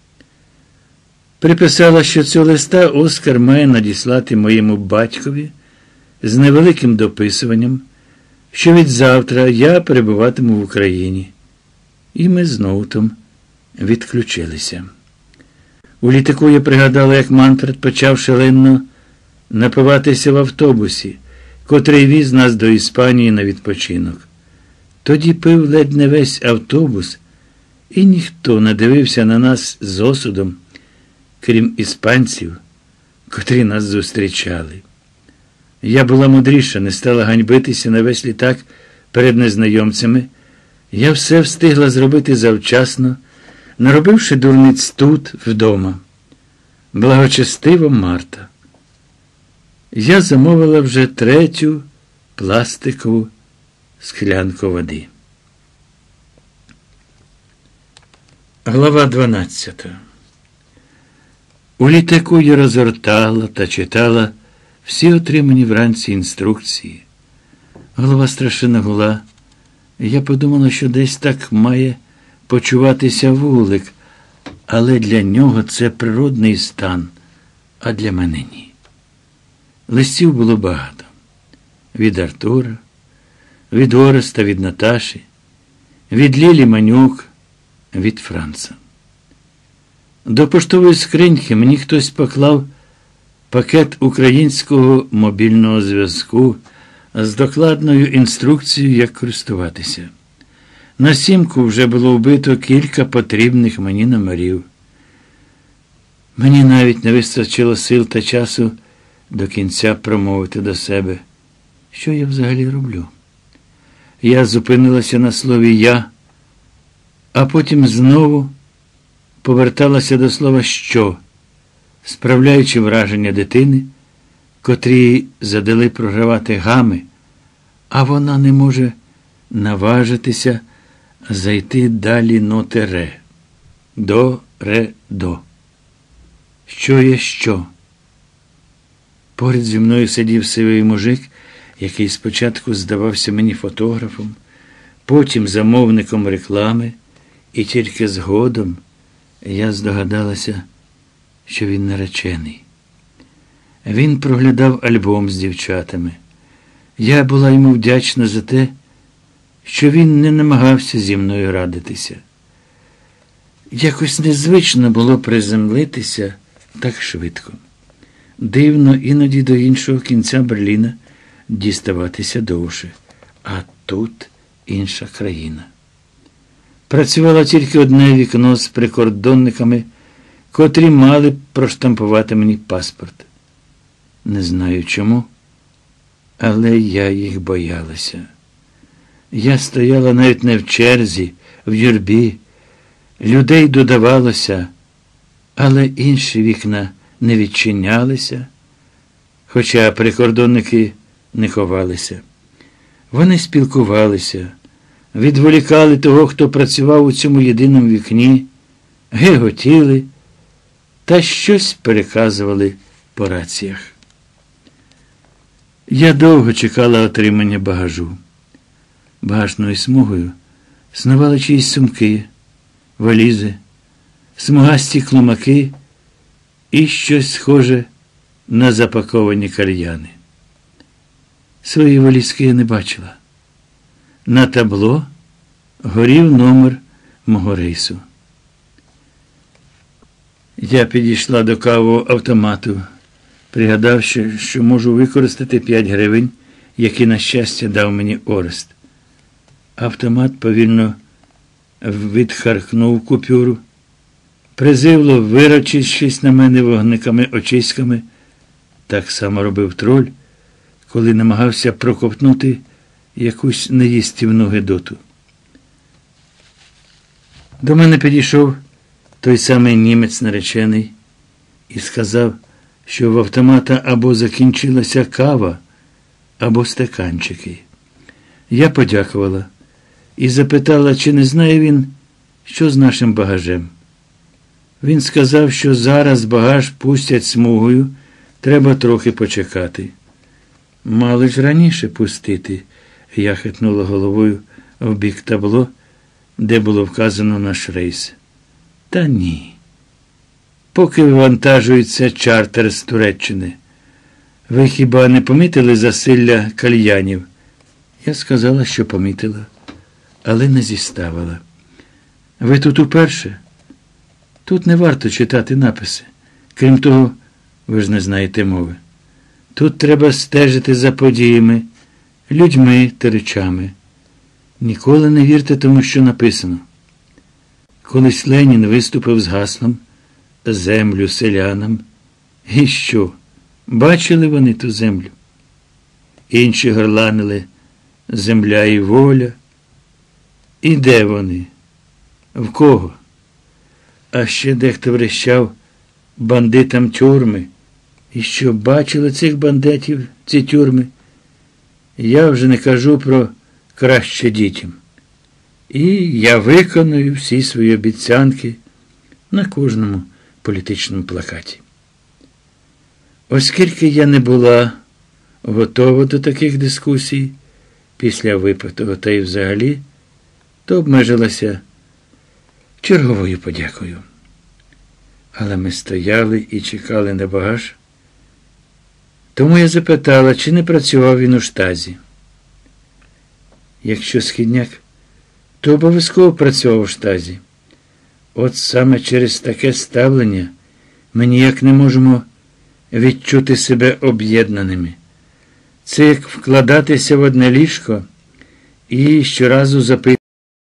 Приписала, що цього листа Оскар має надіслати моєму батькові з невеликим дописуванням, що від завтра я перебуватиму в Україні. І ми з Ноутом відключилися. У літаку я пригадала, як Манфред почав шалено напиватися в автобусі, котрий віз нас до Іспанії на відпочинок. Тоді пив ледь не весь автобус, і ніхто не дивився на нас з осудом, крім іспанців, котрі нас зустрічали. Я була мудріша, не стала ганьбитися на весь літак перед незнайомцями. Я все встигла зробити завчасно, наробивши дурниць тут, вдома. Благочестива Марта. Я замовила вже третю пластикову склянку води. Глава дванадцята. У літаку я розгортала та читала всі отримані вранці інструкції. Голова страшенно гула. Я подумала, що десь так має почуватися вулик, але для нього це природний стан, а для мене ні. Листів було багато. Від Артура, від Ореста, від Наташі, від Лілі Манюк, від Франца. До поштової скриньки мені хтось поклав пакет українського мобільного зв'язку з докладною інструкцією, як користуватися. На сімку вже було вбито кілька потрібних мені номерів. Мені навіть не вистачило сил та часу до кінця промовити до себе, що я взагалі роблю. Я зупинилася на слові «я», а потім знову поверталася до слова «що», справляючи враження дитини, котрій задали програвати гами, а вона не може наважитися зайти далі ноти ре. До, ре, до. Що є що? Поряд зі мною сидів сивий мужик, який спочатку здавався мені фотографом, потім замовником реклами, і тільки згодом я здогадалася, що він наречений. Він проглядав альбом з дівчатами. Я була йому вдячна за те, що він не намагався зі мною радитися. Якось незвично було приземлитися так швидко. Дивно іноді до іншого кінця Берліна діставатися довше. А тут інша країна. Працювало тільки одне вікно з прикордонниками, котрі мали проштампувати мені паспорт. Не знаю чому, але я їх боялася. Я стояла навіть не в черзі, в юрбі. Людей додавалося, але інші вікна не відчинялися, хоча прикордонники не ховалися. Вони спілкувалися, відволікали того, хто працював у цьому єдиному вікні, геготіли та щось переказували по раціях. Я довго чекала отримання багажу. Багажною смугою снували чиїсь сумки, валізи, смугасті клумаки і щось схоже на запаковані кальяни. Свої валізки я не бачила. На табло горів номер мого рейсу. Я підійшла до кавового автомату, пригадавши, що можу використати п'ять гривень, які, на щастя, дав мені Орест. Автомат повільно відхаркнув купюру, призивно вирочившись на мене вогниками очиськами. Так само робив троль, коли намагався проковтнути якусь неїстівну гидоту. До мене підійшов той самий німець наречений і сказав, що в автомата або закінчилася кава, або стаканчики. Я подякувала і запитала, чи не знає він, що з нашим багажем. Він сказав, що зараз багаж пустять смугою, треба трохи почекати. Мали ж раніше пустити, я хитнула головою в бік табло, де було вказано наш рейс. Та ні. Поки вивантажується чартер з Туреччини. Ви хіба не помітили засилля кальянів? Я сказала, що помітила, але не зіставила. Ви тут уперше? Тут не варто читати написи. Крім того, ви ж не знаєте мови. Тут треба стежити за подіями, людьми та речами. Ніколи не вірте тому, що написано. Колись Ленін виступив з гаслом «Землю селянам». І що? Бачили вони ту землю? Інші горланили «Земля і воля». І де вони? В кого? А ще дехто врещав бандитам тюрми. І що, бачили цих бандитів, ці тюрми? Я вже не кажу про краще дітям. І я виконую всі свої обіцянки на кожному політичному плакаті. Оскільки я не була готова до таких дискусій після випитого та й взагалі, то обмежилася черговою подякою. Але ми стояли і чекали на багаж. Тому я запитала, чи не працював він у штазі. Якщо східняк, то обов'язково працював у штазі. От саме через таке ставлення ми ніяк не можемо відчути себе об'єднаними. Це як вкладатися в одне ліжко і щоразу запитувати.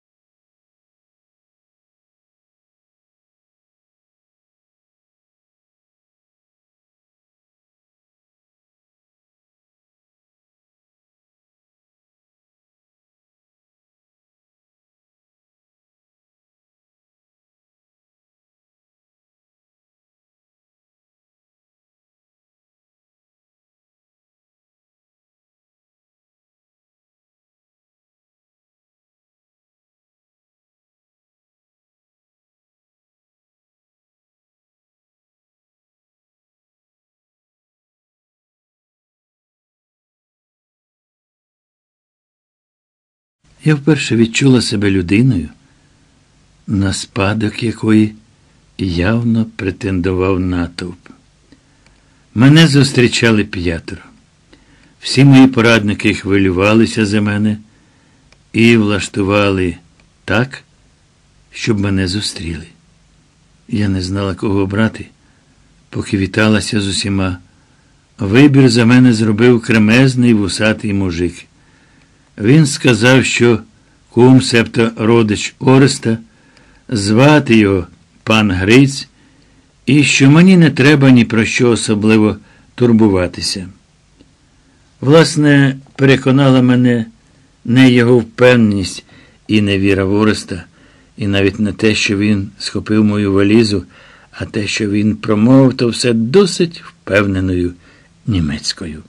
Я вперше відчула себе людиною, на спадок якої явно претендував натовп. Мене зустрічали п'ятеро. Всі мої порадники хвилювалися за мене і влаштували так, щоб мене зустріли. Я не знала, кого обрати, поки віталася з усіма. Вибір за мене зробив кремезний вусатий мужик. Він сказав, що кум, себто родич Ореста, звати його пан Гриць, і що мені не треба ні про що особливо турбуватися. Власне, переконала мене не його впевненість і невіра в Ореста, і навіть не те, що він схопив мою валізу, а те, що він промовив, то все досить впевненою німецькою.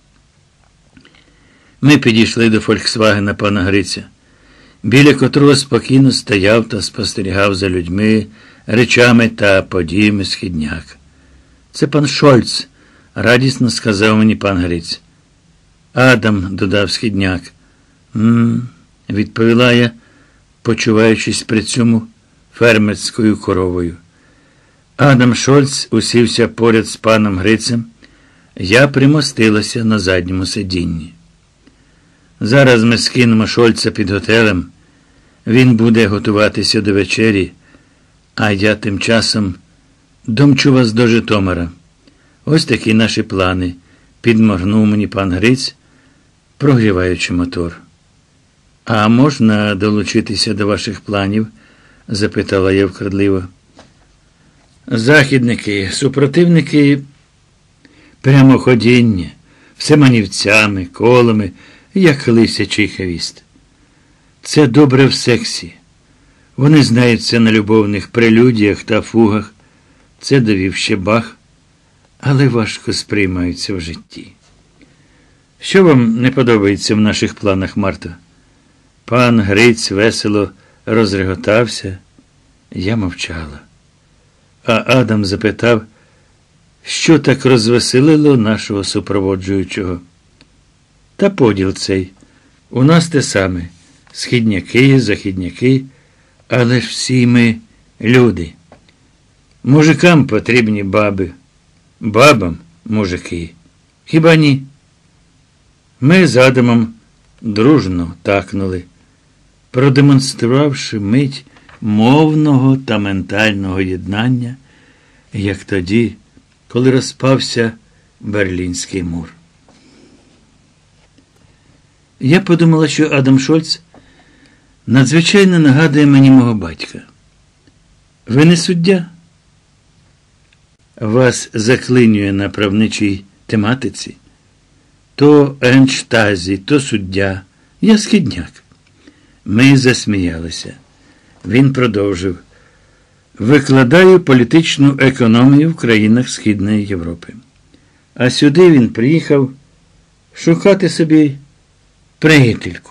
Ми підійшли до «Фольксвагена» пана Гриця, біля котрого спокійно стояв та спостерігав за людьми, речами та подіями східняк. «Це пан Шольц», – радісно сказав мені пан Гриць. «Адам», – додав східняк. «М-м», – відповіла я, почуваючись при цьому фермерською коровою. Адам Шольц усівся поряд з паном Грицем. Я примостилася на задньому сидінні. Зараз ми скинемо Шольца під готелем. Він буде готуватися до вечері, а я тим часом домчу вас до Житомира. Ось такі наші плани, підморгнув мені пан Гриць, прогріваючи мотор. А можна долучитися до ваших планів? Запитала я вкрадливо. Західники, супротивники прямоходіння, все манівцями, колами, як лисячий хвіст. Це добре в сексі. Вони знаються на любовних прелюдіях та фугах. Це довів ще Бах, але важко сприймаються в житті. Що вам не подобається в наших планах, Марто? Пан Гриць весело розреготався. Я мовчала. А Адам запитав, що так розвеселило нашого супроводжуючого. Та поділ цей. У нас те саме. Східняки, західняки, але ж всі ми люди. Мужикам потрібні баби, бабам мужики. Хіба ні? Ми з Адамом дружно такнули, продемонструвавши мить мовного та ментального єднання, як тоді, коли розпався Берлінський мур. Я подумала, що Адам Шольц надзвичайно нагадує мені мого батька. Ви не суддя? Вас заклинює на правничій тематиці. То Енштазі, то суддя. Я східняк. Ми засміялися. Він продовжив. Викладаю політичну економію в країнах Східної Європи. А сюди він приїхав шукати собі приятельку.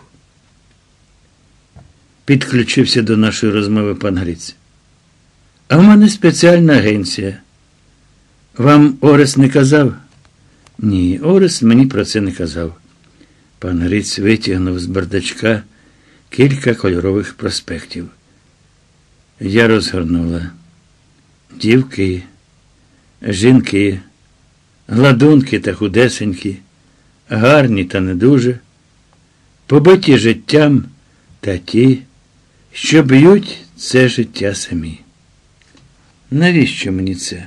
Підключився до нашої розмови пан Гриць. А в мене спеціальна агенція. Вам Орест не казав? Ні, Орест мені про це не казав. Пан Гриць витягнув з бардачка кілька кольорових проспектів. Я розгорнула. Дівки, жінки, гладунки та худесенькі, гарні та не дуже, побиті життям та ті, що б'ють це життя самі. Навіщо мені це?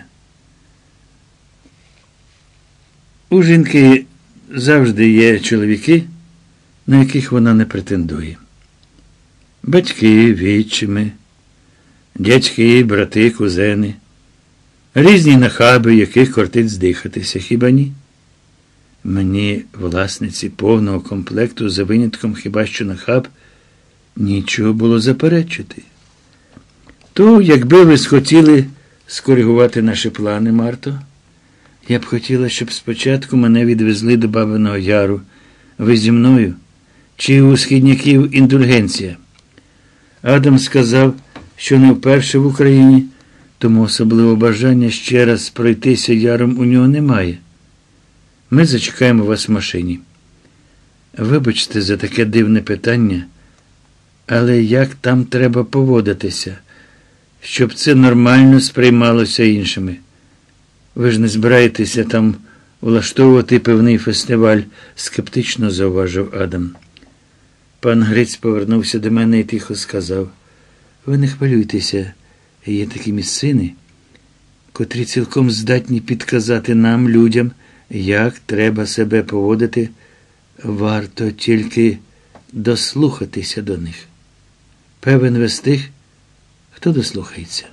У жінки завжди є чоловіки, на яких вона не претендує. Батьки, відчими, дядьки, брати, кузени, різні нахаби, яких кортить здихатися, хіба ні? Мені, власниці повного комплекту, за винятком хіба що нахаб, нічого було заперечити. То, якби ви схотіли скоригувати наші плани, Марто, я б хотіла, щоб спочатку мене відвезли до Бабиного Яру. Ви зі мною? Чи у східняків індульгенція? Адам сказав, що не вперше в Україні, тому особливого бажання ще раз пройтися яром у нього немає. Ми зачекаємо вас в машині. Вибачте за таке дивне питання, але як там треба поводитися, щоб це нормально сприймалося іншими? Ви ж не збираєтеся там влаштовувати певний фестиваль, скептично зауважив Адам. Пан Гриць повернувся до мене і тихо сказав: ви не хвилюйтеся, є такі місцини, котрі цілком здатні підказати нам, людям, як треба себе поводити, варто тільки дослухатися до них. Певен ви з тих, хто дослухається.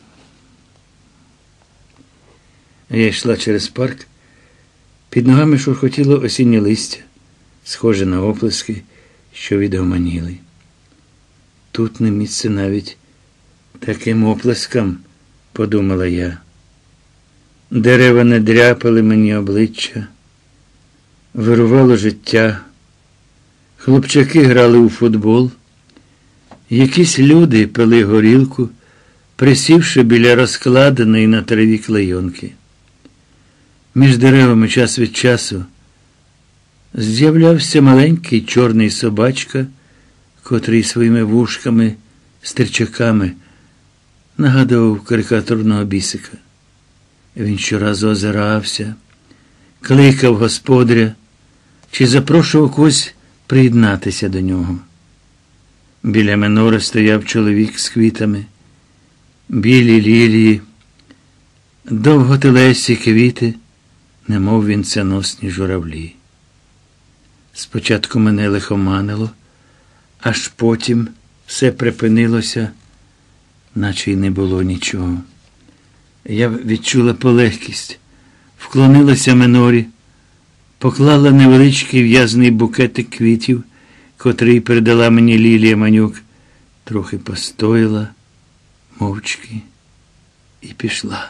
Я йшла через парк. Під ногами шурхотіло осіннє листя, схоже на оплески, що відгомоніли. Тут не місце навіть таким оплескам, подумала я. Дерева не дряпали мені обличчя, вирувало життя, хлопчаки грали у футбол, якісь люди пили горілку, присівши біля розкладеної на траві клейонки. Між деревами час від часу з'являвся маленький чорний собачка, котрий своїми вушками, стерчаками нагадував карикатурного бісика. Він щоразу озирався, кликав господаря чи запрошував когось приєднатися до нього. Біля минори стояв чоловік з квітами, білі лілії, довготелесі квіти, немов вінценосні журавлі. Спочатку мене лихоманило, аж потім все припинилося, наче й не було нічого. Я відчула полегкість, вклонилася минорі, поклала невеличкий в'язний букетик квітів, котрий передала мені Лілія Манюк, трохи постояла, мовчки, і пішла.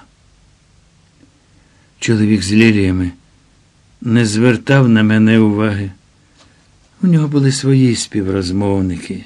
Чоловік з ліліями не звертав на мене уваги. У нього були свої співрозмовники.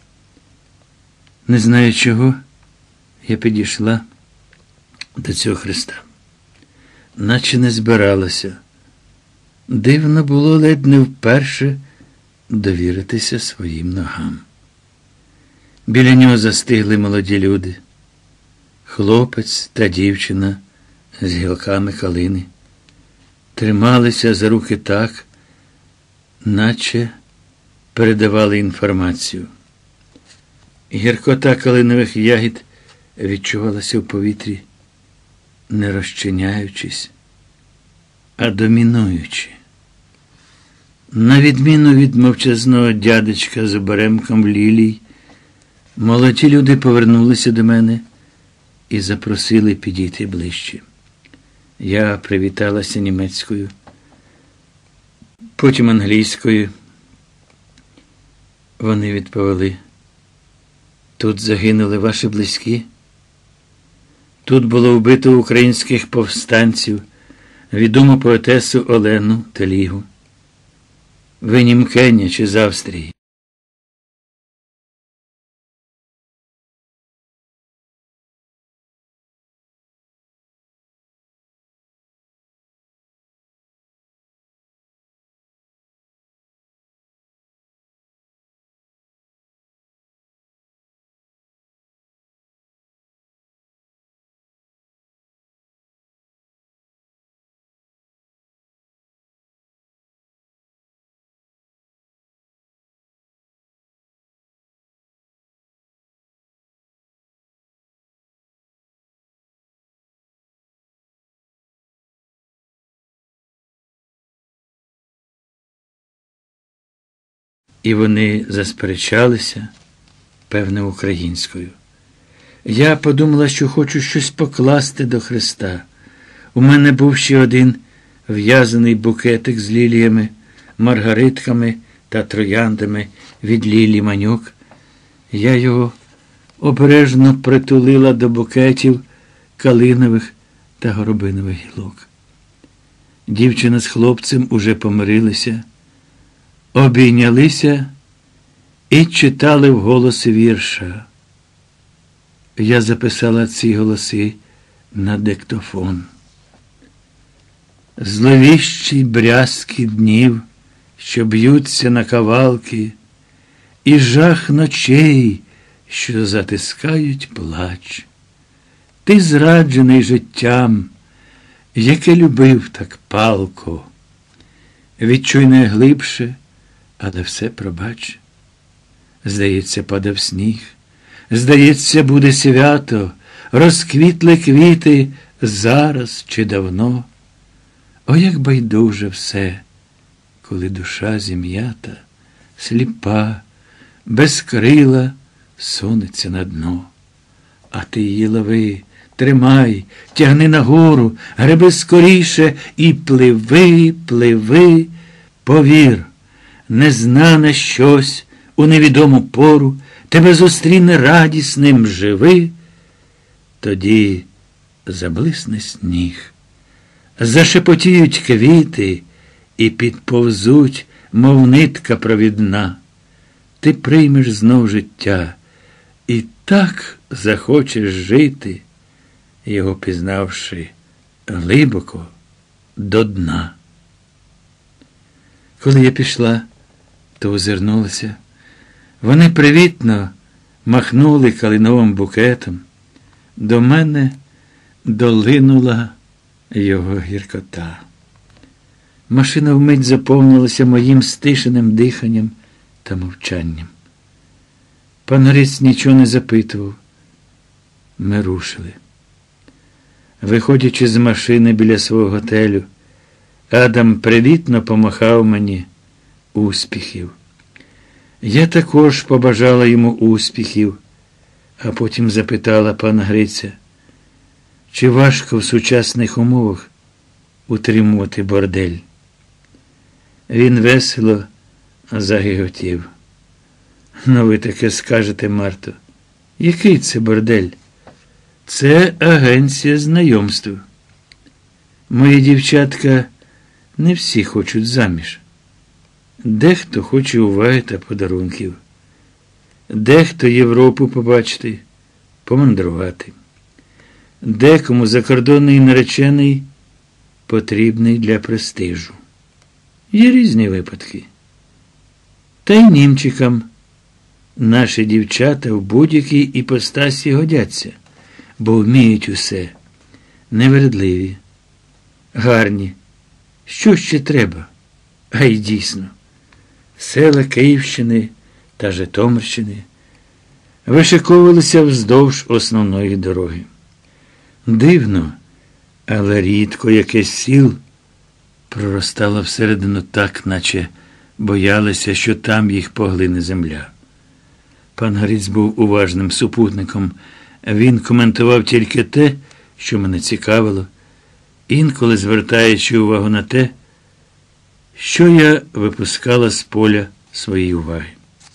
Не знаю чого, я підійшла до цього Христа. Наче не збиралася. Дивно було ледь не вперше довіритися своїм ногам. Біля нього застигли молоді люди. Хлопець та дівчина з гілками калини. Трималися за руки так, наче передавали інформацію. Гіркота калинових ягід відчувалася в повітрі, не розчиняючись, а домінуючи. На відміну від мовчазного дядечка з оберемком лілій, молоді люди повернулися до мене і запросили підійти ближче. Я привіталася німецькою, потім англійською. Вони відповіли: тут загинули ваші близькі. Тут було вбито українських повстанців, відому поетесу Олену Телігу. Ви німкеня чи з Австрії? І вони засперечалися, певне, українською. Я подумала, що хочу щось покласти до Христа. У мене був ще один в'язаний букетик з ліліями, маргаритками та трояндами від Лілі Манюк. Я його обережно притулила до букетів калинових та горобинових гілок. Дівчина з хлопцем уже помирилися, обійнялися і читали вголос вірша. Я записала ці голоси на диктофон. Зловіщі брязки днів, що б'ються на кавалки, і жах ночей, що затискають плач. Ти зраджений життям, яке любив так палко. Відчуй найглибше, але все пробач. Здається, падав сніг, здається, буде свято, розквітли квіти зараз чи давно. О, як байдуже все, коли душа зім'ята, сліпа, без крила сунеться на дно. А ти її лови, тримай, тягни нагору, греби скоріше і пливи, пливи, повір, незнане щось у невідому пору тебе зустріне радісним живи, тоді заблисне сніг, зашепотіють квіти і підповзуть, мов нитка провідна. Ти приймеш знов життя і так захочеш жити, його пізнавши глибоко до дна. Коли я пішла, то озирнулася. Вони привітно махнули калиновим букетом. До мене долинула його гіркота. Машина вмить заповнилася моїм стишеним диханням та мовчанням. Пан Гриць нічого не запитував. Ми рушили. Виходячи з машини біля свого готелю, Адам привітно помахав мені успіхів. Я також побажала йому успіхів, а потім запитала пана Гриця, чи важко в сучасних умовах утримувати бордель. Він весело загиготів. Ну, ви таке скажете, Марто. Який це бордель? Це агенція знайомств. Мої дівчатка не всі хочуть заміж. Дехто хоче уваги та подарунків. Дехто Європу побачити, помандрувати. Декому закордонний наречений потрібний для престижу. Є різні випадки. Та й німчикам наші дівчата в будь-якій іпостасі годяться, бо вміють усе. Невередливі, гарні. Що ще треба? А й дійсно. Села Київщини та Житомирщини вишиковувалися вздовж основної дороги. Дивно, але рідко якесь сіл проростало всередину так, наче боялися, що там їх поглине земля. Пан Гриць був уважним супутником. Він коментував тільки те, що мене цікавило, інколи звертаючи увагу на те, що я випускала з поля своєї уваги.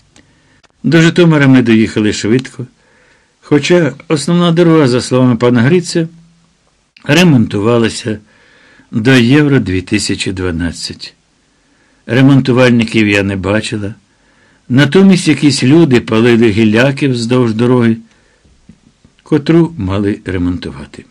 До Житомира ми доїхали швидко, хоча основна дорога, за словами пана Гриця, ремонтувалася до Євро дві тисячі дванадцять. Ремонтувальників я не бачила. Натомість якісь люди палили гілляки вздовж дороги, котру мали ремонтувати.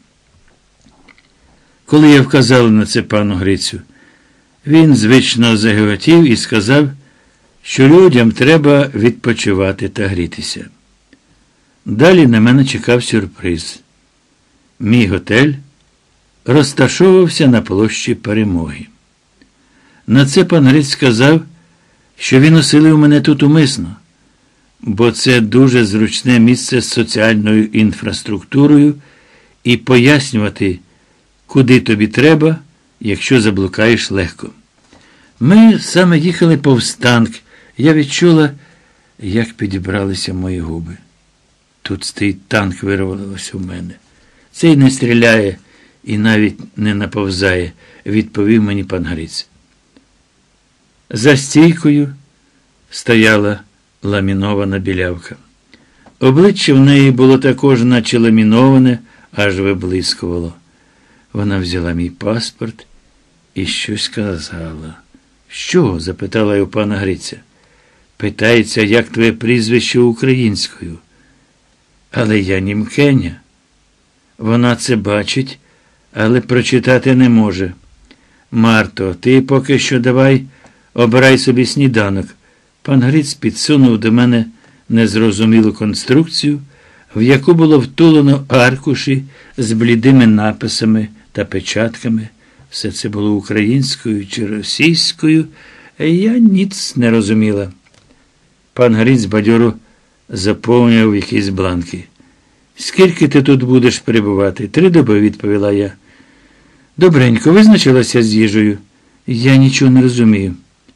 Коли я вказала на це пану Грицю, він звично загиготів і сказав, що людям треба відпочивати та грітися. Далі на мене чекав сюрприз. Мій готель розташовувався на площі Перемоги. На це пан Гриць сказав, що він оселив мене тут умисно, бо це дуже зручне місце з соціальною інфраструктурою і пояснювати, куди тобі треба, якщо заблукаєш легко. Ми саме їхали повз танк, Я відчула, як підібралися мої губи. Тут стоїть танк, вирвалося у мене. Цей не стріляє і навіть не наповзає, відповів мені пан Гриць. За стійкою стояла ламінована білявка. Обличчя в неї було також наче ламіноване, аж виблискувало. Вона взяла мій паспорт і щось сказала. «Що?» – запитала я у пана Гриця. Питається, як твоє прізвище українською. Але я німкеня. Вона це бачить, але прочитати не може. Марто, ти поки що давай обирай собі сніданок. Пан Гриць підсунув до мене незрозумілу конструкцію, в яку було втулено аркуші з блідими написами та печатками. Все це було українською чи російською, і я ніц не розуміла. Пан Гриць бадьоро заповнював якісь бланки. «Скільки ти тут будеш перебувати?» «Три доби», – відповіла я. «Добренько, визначилася з їжею?» «Я нічого не розумію».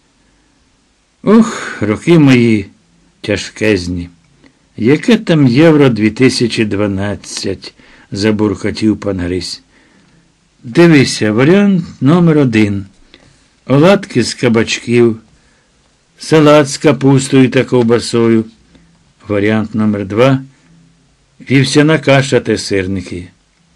«Ох, роки мої тяжкезні. Яке там євро дві тисячі дванадцять?» – забуркотів пан Гриць. «Дивися, варіант номер один. Оладки з кабачків, салат з капустою та ковбасою. Варіант номер два. Вівсяна каша та сирники».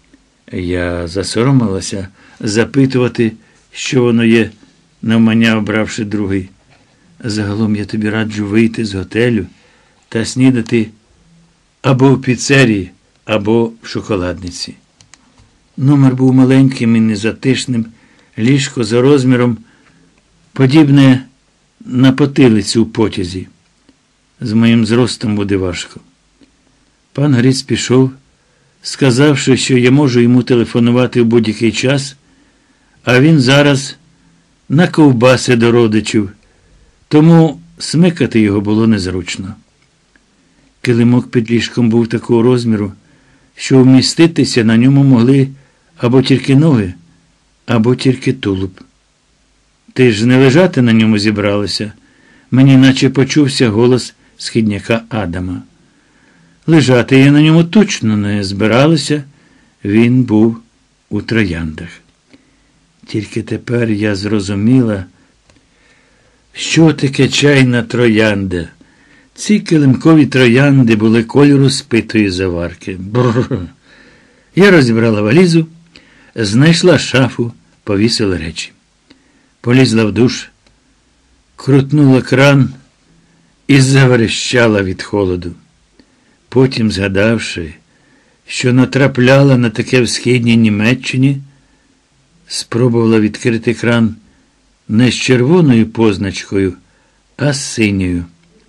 Я засоромилася запитувати, що воно є, навмання обравши другий. «Загалом я тобі раджу вийти з готелю та снідати або в піцерії, або в шоколадниці». Номер був маленьким і незатишним, ліжко за розміром, подібне на потилицю у потязі. З моїм зростом буде важко. Пан Гриць пішов, сказавши, що я можу йому телефонувати в будь-який час, а він зараз на ковбаси до родичів, тому смикати його було незручно. Килимок під ліжком був такого розміру, що вміститися на ньому могли або тільки ноги, або тільки тулуб. «Ти ж не лежати на ньому зібралася?» Мені наче почувся голос східняка Адама. Лежати я на ньому точно не збиралася, він був у трояндах. Тільки тепер я зрозуміла, що таке чайна троянда. Ці килимкові троянди були кольору спитої заварки. Бррр. Я розібрала валізу, знайшла шафу, повісила речі. Полізла в душ, крутнула кран і заверещала від холоду. Потім, згадавши, що натрапляла на таке в східній Німеччині, спробувала відкрити кран не з червоною позначкою, а з синьою.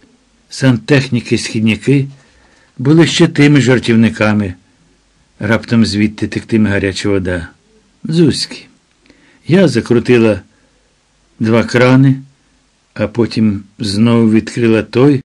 Сантехніки-східняки були ще тими жартівниками. Раптом звідти тектиме гаряча вода. Дзузьки. Я закрутила два крани, а потім знову відкрила той,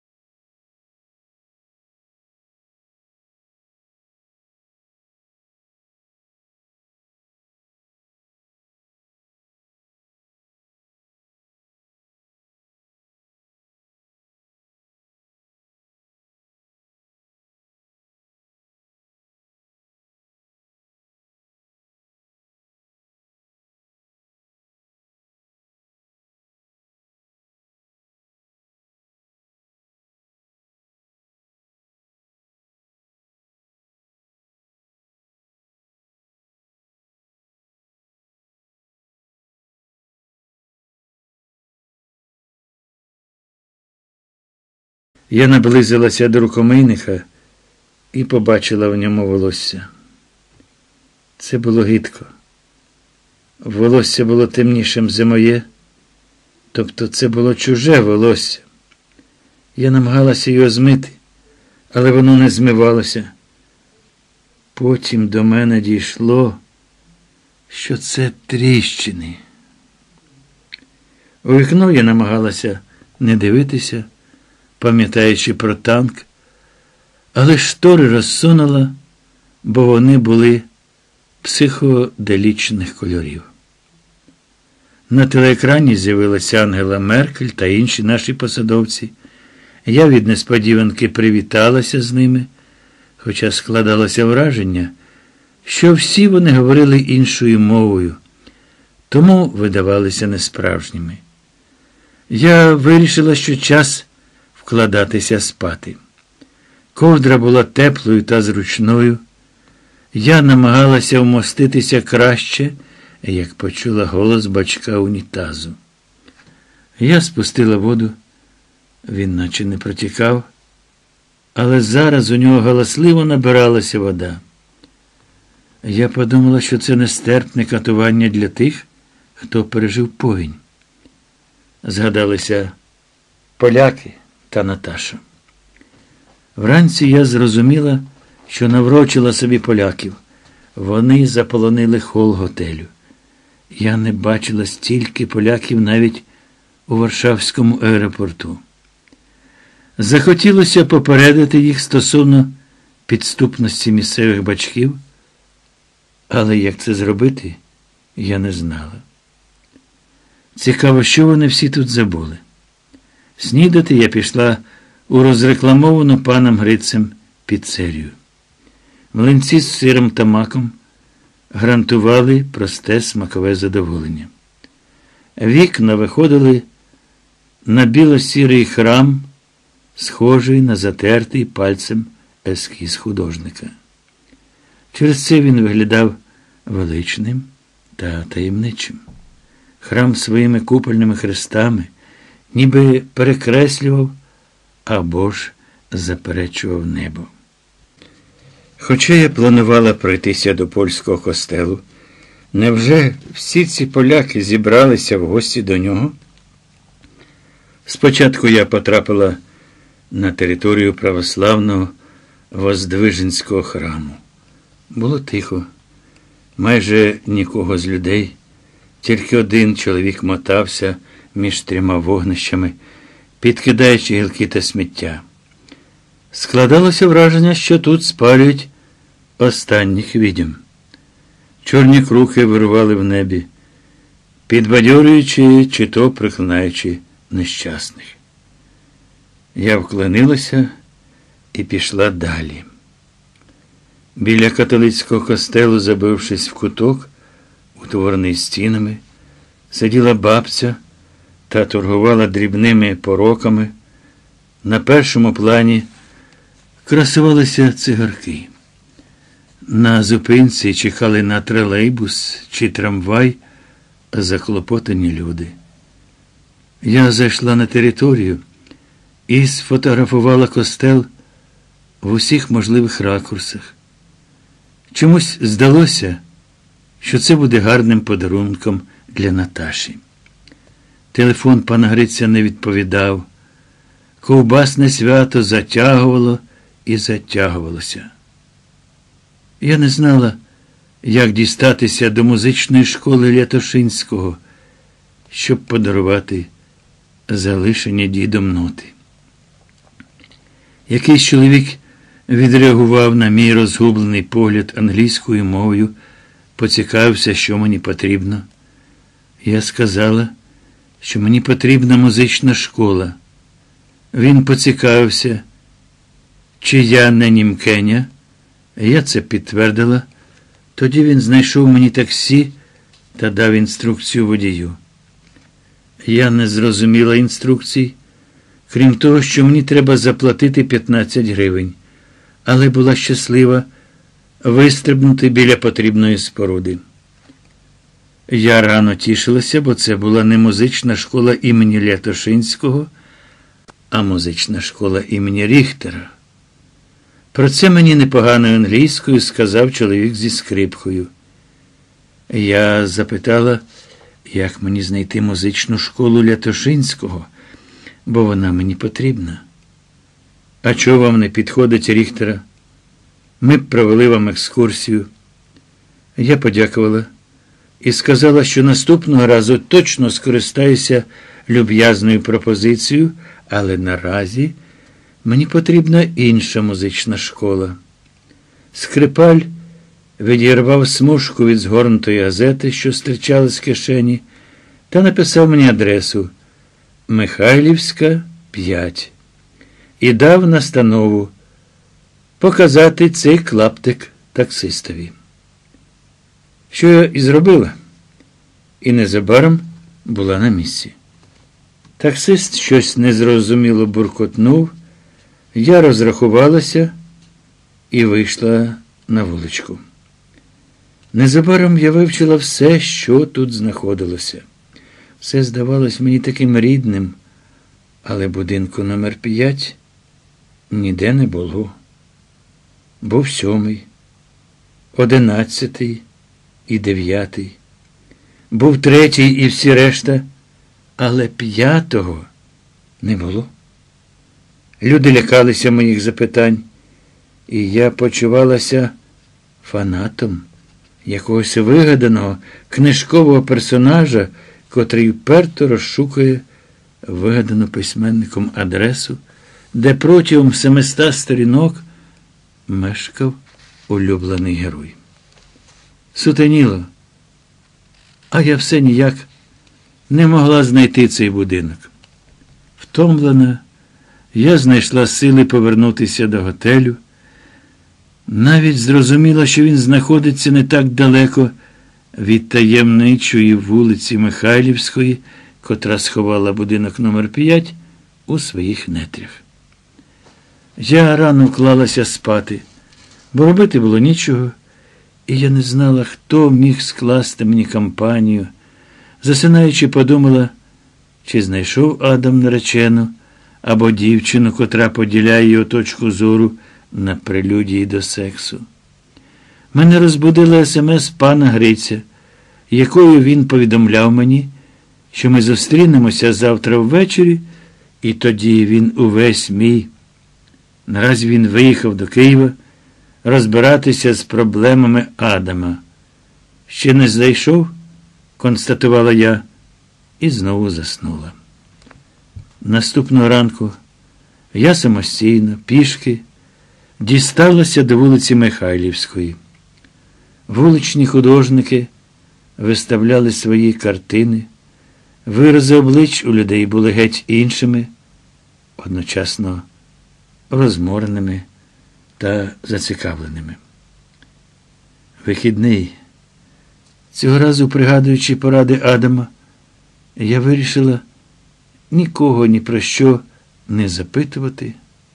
я наблизилася до рукомийника і побачила в ньому волосся. Це було гидко. Волосся було темнішим за моє, тобто це було чуже волосся. Я намагалася його змити, але воно не змивалося. Потім до мене дійшло, що це тріщини. У вікно я намагалася не дивитися, пам'ятаючи про танк, але штори розсунула, бо вони були психоделічних кольорів. На телеекрані з'явилася Ангела Меркель та інші наші посадовці. Я від несподіванки привіталася з ними, хоча складалося враження, що всі вони говорили іншою мовою, тому видавалися несправжніми. Я вирішила, що час вкладатися спати. Ковдра була теплою та зручною. Я намагалася вмоститися краще, як почула голос бачка унітазу. Я спустила воду, він наче не протікав, але зараз у нього галасливо набиралася вода. Я подумала, що це нестерпне катування для тих, хто пережив повінь. Згадалися поляки та Наташа. Вранці я зрозуміла, що наврочила собі поляків. Вони заполонили хол готелю. Я не бачила стільки поляків навіть у Варшавському аеропорту. Захотілося попередити їх стосовно підступності місцевих бачків, але як це зробити, я не знала. Цікаво, що вони всі тут забули. Снідати я пішла у розрекламовану паном Грицем піцерію. Млинці з сиром та маком гарантували просте смакове задоволення. Вікна виходили на біло-сірий храм, схожий на затертий пальцем ескіз художника. Через це він виглядав величним та таємничим. Храм своїми купольними хрестами ніби перекреслював або ж заперечував небо. Хоча я планувала пройтися до польського костелу, невже всі ці поляки зібралися в гості до нього? Спочатку я потрапила на територію православного Воздвиженського храму. Було тихо, майже нікого з людей, тільки один чоловік мотався між трьома вогнищами, підкидаючи гілки та сміття. Складалося враження, що тут спалюють останніх відьом. Чорні крухи вирували в небі, підбадьорюючи чи то приклинаючи нещасних. Я вклонилася і пішла далі. Біля католицького костелу, забившись в куток, утворений стінами, сиділа бабця та торгувала дрібними пороками. На першому плані красувалися цигарки. На зупинці чекали на тролейбус чи трамвай заклопотані люди. Я зайшла на територію і сфотографувала костел в усіх можливих ракурсах. Чомусь здалося, що це буде гарним подарунком для Наташі. Телефон пана Гриця не відповідав. Ковбасне свято затягувало і затягувалося. Я не знала, як дістатися до музичної школи Лятошинського, щоб подарувати залишені дідом ноти. Якийсь чоловік відреагував на мій розгублений погляд англійською мовою, поцікавився, що мені потрібно. Я сказала, що мені потрібна музична школа. Він поцікавився, чи я не німкеня. Я це підтвердила. Тоді він знайшов мені таксі та дав інструкцію водію. Я не зрозуміла інструкцій, крім того, що мені треба заплатити п'ятнадцять гривень, але була щаслива вистрибнути біля потрібної споруди. Я рано тішилася, бо це була не музична школа імені Лятошинського, а музична школа імені Ріхтера. Про це мені непоганою англійською сказав чоловік зі скрипкою. Я запитала, як мені знайти музичну школу Лятошинського, бо вона мені потрібна. А чого вам не підходить Ріхтера? Ми б провели вам екскурсію. Я подякувала і сказала, що наступного разу точно скористаюся люб'язною пропозицією, але наразі мені потрібна інша музична школа. Скрипаль відірвав смужку від згорнутої газети, що стирчала з кишені, та написав мені адресу Михайлівська, п'ять. І дав настанову показати цей клаптик таксистові. Що я і зробила, і незабаром була на місці. Таксист щось незрозуміло буркотнув, я розрахувалася і вийшла на вуличку. Незабаром я вивчила все, що тут знаходилося. Все здавалось мені таким рідним, але будинку номер п'ять ніде не було. Був сьомий, одинадцятий і дев'ятий. Був третій і всі решта, але п'ятого не було. Люди лякалися моїх запитань, і я почувалася фанатом якогось вигаданого книжкового персонажа, котрий вперто розшукує вигадану письменником адресу, де протягом семиста сторінок мешкав улюблений герой. Сутеніло, а я все ніяк не могла знайти цей будинок. Втомлена, я знайшла сили повернутися до готелю. Навіть зрозуміла, що він знаходиться не так далеко від таємничої вулиці Михайлівської, котра сховала будинок номер п'ять у своїх нетрях. Я рано клалася спати, бо робити було нічого, і я не знала, хто міг скласти мені компанію. Засинаючи, подумала, чи знайшов Адам наречену або дівчину, котра поділяє його точку зору на прелюдії до сексу. Мене розбудила смс пана Гриця, якою він повідомляв мені, що ми зустрінемося завтра ввечері, і тоді він увесь мій. Наразі він виїхав до Києва розбиратися з проблемами Адама. Ще не зайшов, констатувала я, і знову заснула. Наступного ранку я самостійно, пішки, дісталася до вулиці Михайлівської. Вуличні художники виставляли свої картини, вирази облич у людей були геть іншими, одночасно розмореними та зацікавленими. Вихідний. Цього разу, пригадуючи поради Адама, я вирішила нікого ні про що не запитувати.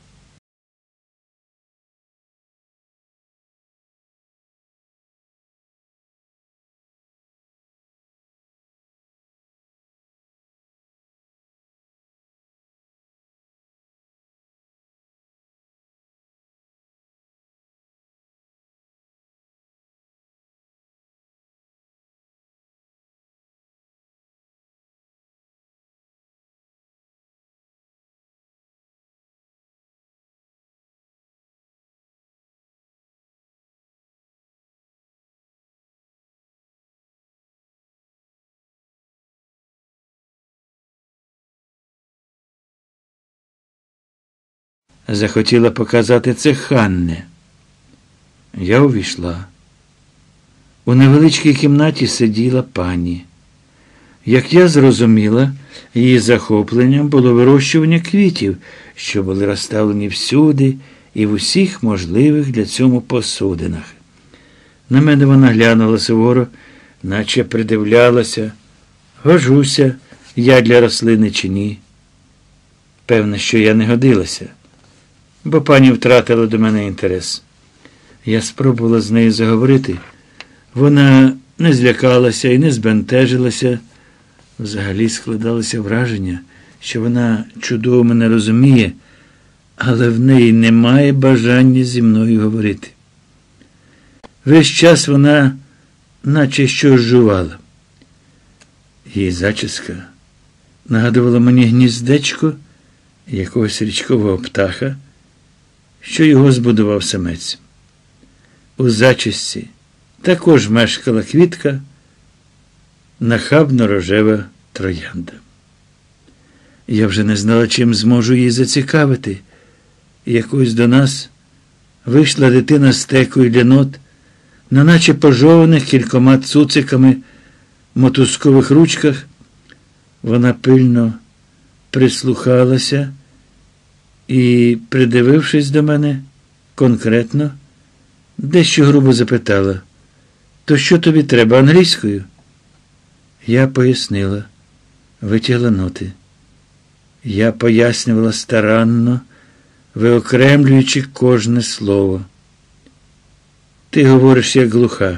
Захотіла показати це Ханне. Я увійшла. У невеличкій кімнаті сиділа пані. Як я зрозуміла, її захопленням було вирощування квітів, що були розставлені всюди і в усіх можливих для цього посудинах. На мене вона глянула суворо, наче придивлялася, гожуся я для рослини чи ні. Певно, що я не годилася, бо пані втратила до мене інтерес. Я спробувала з нею заговорити. Вона не злякалася і не збентежилася. Взагалі складалося враження, що вона чудово мене розуміє, але в неї немає бажання зі мною говорити. Весь час вона наче щось жувала. Її зачіска нагадувала мені гніздечко якогось річкового птаха, що його збудував самець. У зачісці також мешкала квітка, нахабно-рожева троянда. Я вже не знала, чим зможу її зацікавити. Якось до нас вийшла дитина з текою для нот, на наче пожованих кількома цуциками мотузкових ручках, Вона пильно прислухалася і, придивившись до мене конкретно, дещо грубо запитала: «То що тобі треба, англійською?» Я пояснила, витягла ноти. Я пояснювала старанно, виокремлюючи кожне слово. «Ти говориш, як глуха.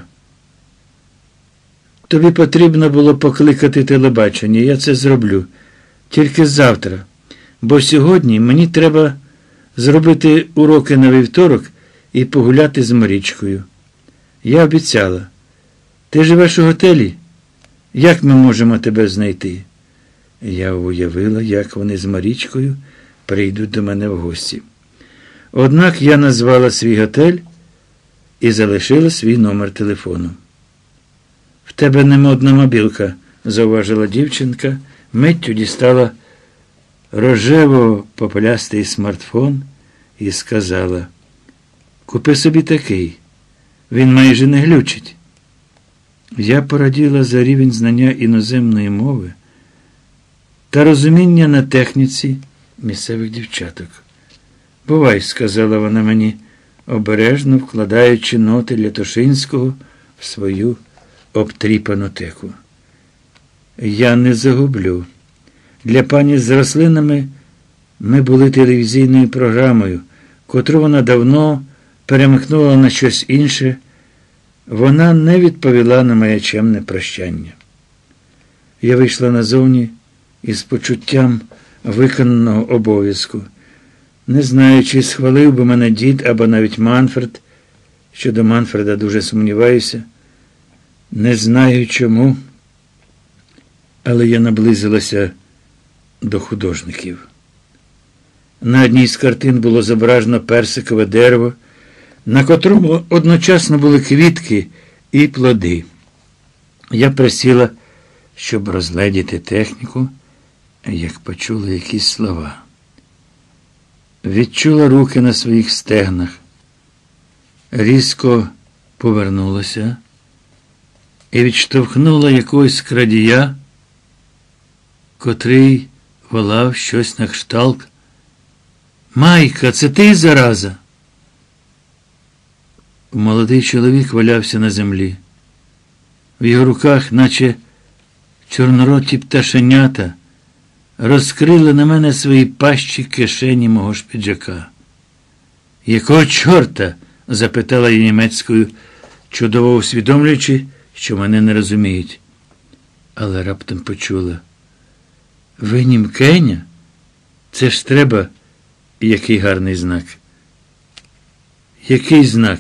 Тобі потрібно було покликати телебачення, я це зроблю. Тільки завтра. Бо сьогодні мені треба зробити уроки на вівторок і погуляти з Марічкою. Я обіцяла. Ти живеш у готелі? Як ми можемо тебе знайти?» Я уявила, як вони з Марічкою прийдуть до мене в гості. Однак я назвала свій готель і залишила свій номер телефону. «В тебе не модна мобілка», – зауважила дівчинка, миттю дістала рожево-попелястий смартфон і сказала: «Купи собі такий, він майже не глючить». Я пораділа за рівень знання іноземної мови та розуміння на техніці місцевих дівчаток. «Бувай», – сказала вона мені, обережно вкладаючи ноти Лятошинського в свою обтріпану теку. «Я не загублю. Для пані з рослинами ми були телевізійною програмою, котру вона давно перемикнула на щось інше. Вона не відповіла на моє чемне прощання. Я вийшла назовні із почуттям виконаного обов'язку. Не знаю, чи схвалив би мене дід або навіть Манфред. Щодо Манфреда дуже сумніваюся. Не знаю чому, але я наблизилася до художників. На одній з картин було зображено персикове дерево, на котрому одночасно були квітки і плоди. Я присіла, щоб розгледіти техніку, як почула якісь слова. Відчула руки на своїх стегнах, різко повернулася і відштовхнула якогось крадія, котрий волав щось на кшталт: «Майка, це ти, зараза?» Молодий чоловік валявся на землі. В його руках, наче чорнороті пташенята, розкрили на мене свої пащі кишені мого ж піджака. «Якого чорта?» – запитала я німецькою, чудово усвідомлюючи, що мене не розуміють. Але раптом почула: «Ви німкеня? Це ж треба, який гарний знак». «Який знак?»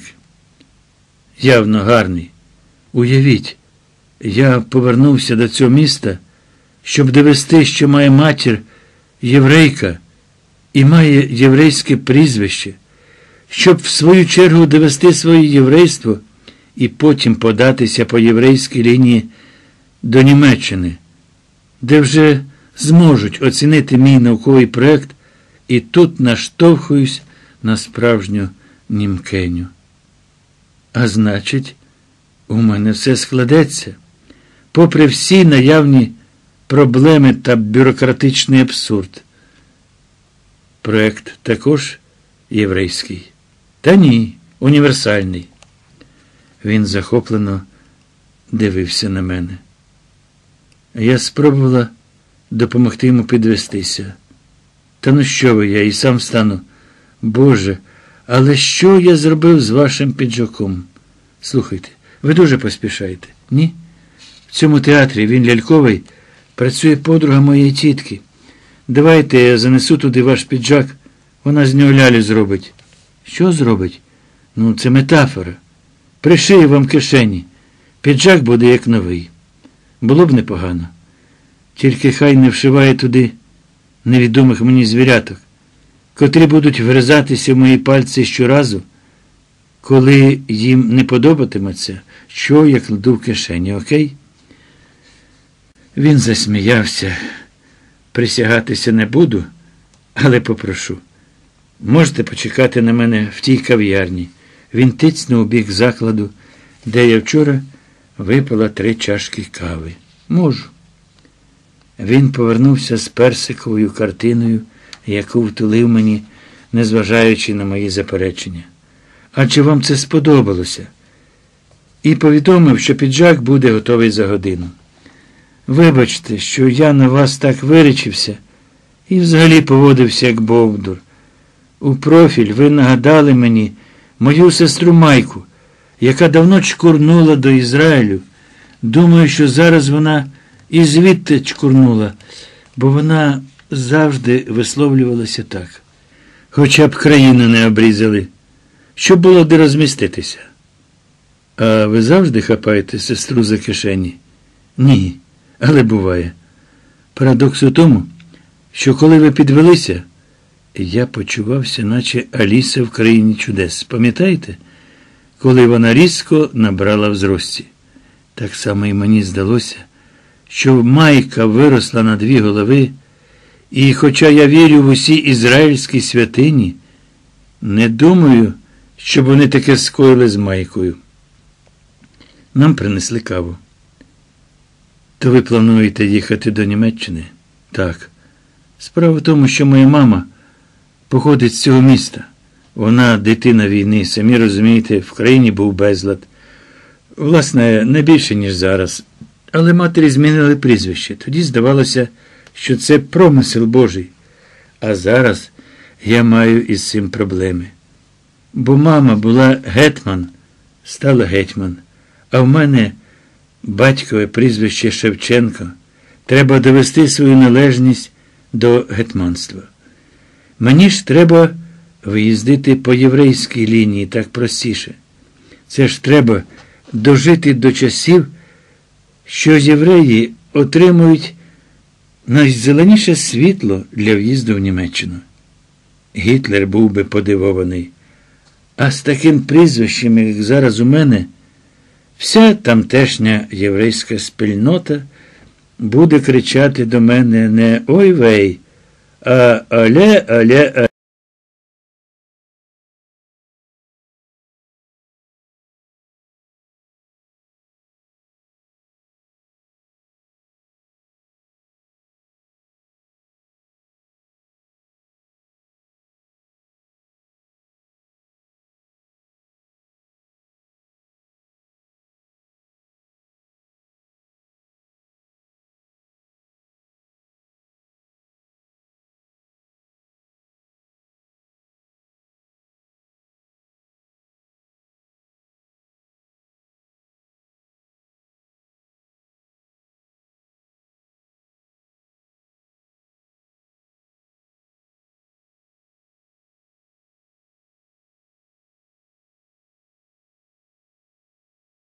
«Явно гарний. Уявіть, я повернувся до цього міста, щоб довести, що моя матір єврейка і має єврейське прізвище, щоб в свою чергу довести своє єврейство і потім податися по єврейській лінії до Німеччини, де вже зможуть оцінити мій науковий проєкт, і тут наштовхуюсь на справжню німкеню. А значить, у мене все складеться, попри всі наявні проблеми та бюрократичний абсурд. Проєкт також єврейський. Та ні, універсальний». Він захоплено дивився на мене. Я спробувала допомогти йому підвестися. «Та ну що ви, я і сам стану. Боже, але що я зробив з вашим піджаком? Слухайте, ви дуже поспішаєте, ні? В цьому театрі, він ляльковий, працює подруга моєї тітки. Давайте я занесу туди ваш піджак, вона з нього лялю зробить». «Що зробить?» «Ну, це метафора. Пришию вам кишені. Піджак буде як новий. Було б непогано. Тільки хай не вшиває туди невідомих мені звіряток, котрі будуть вгризатися в мої пальці щоразу, коли їм не подобатиметься, що я кладу в кишені, окей?» Він засміявся. «Присягатися не буду, але попрошу. Можете почекати на мене в тій кав'ярні?» Він тицнув у бік закладу, де я вчора випила три чашки кави. «Можу». Він повернувся з персиковою картиною, яку втулив мені, незважаючи на мої заперечення. «А чи вам це сподобалося?» І повідомив, що піджак буде готовий за годину. «Вибачте, що я на вас так вирічився і взагалі поводився як бовдур. У профіль ви нагадали мені мою сестру Майку, яка давно чкурнула до Ізраїлю. Думаю, що зараз вона і звідти чкурнула, бо вона завжди висловлювалася так. Хоча б країну не обрізали, щоб було де розміститися». «А ви завжди хапаєте сестру за кишені?» «Ні, але буває. Парадокс у тому, що коли ви підвелися, я почувався, наче Аліса в країні чудес. Пам'ятаєте, коли вона різко набрала в зрості? Так само і мені здалося, що Майка виросла на дві голови, і хоча я вірю в усі ізраїльські святині, не думаю, щоб вони таке скоїли з Майкою». Нам принесли каву. «То ви плануєте їхати до Німеччини?» «Так. Справа в тому, що моя мама походить з цього міста. Вона дитина війни, самі розумієте, в країні був безлад. Власне, не більше, ніж зараз. Але матері змінили прізвище. Тоді здавалося, що це промисел Божий. А зараз я маю із цим проблеми. Бо мама була гетьман, стала гетьман. А в мене батькове прізвище Шевченко. Треба довести свою належність до гетьманства. Мені ж треба виїздити по єврейській лінії, так простіше. Це ж треба дожити до часів, що євреї отримують найзеленіше світло для в'їзду в Німеччину. Гітлер був би подивований. А з таким прізвищем, як зараз у мене, вся тамтешня єврейська спільнота буде кричати до мене не «Ой вей», а «Але, але, але».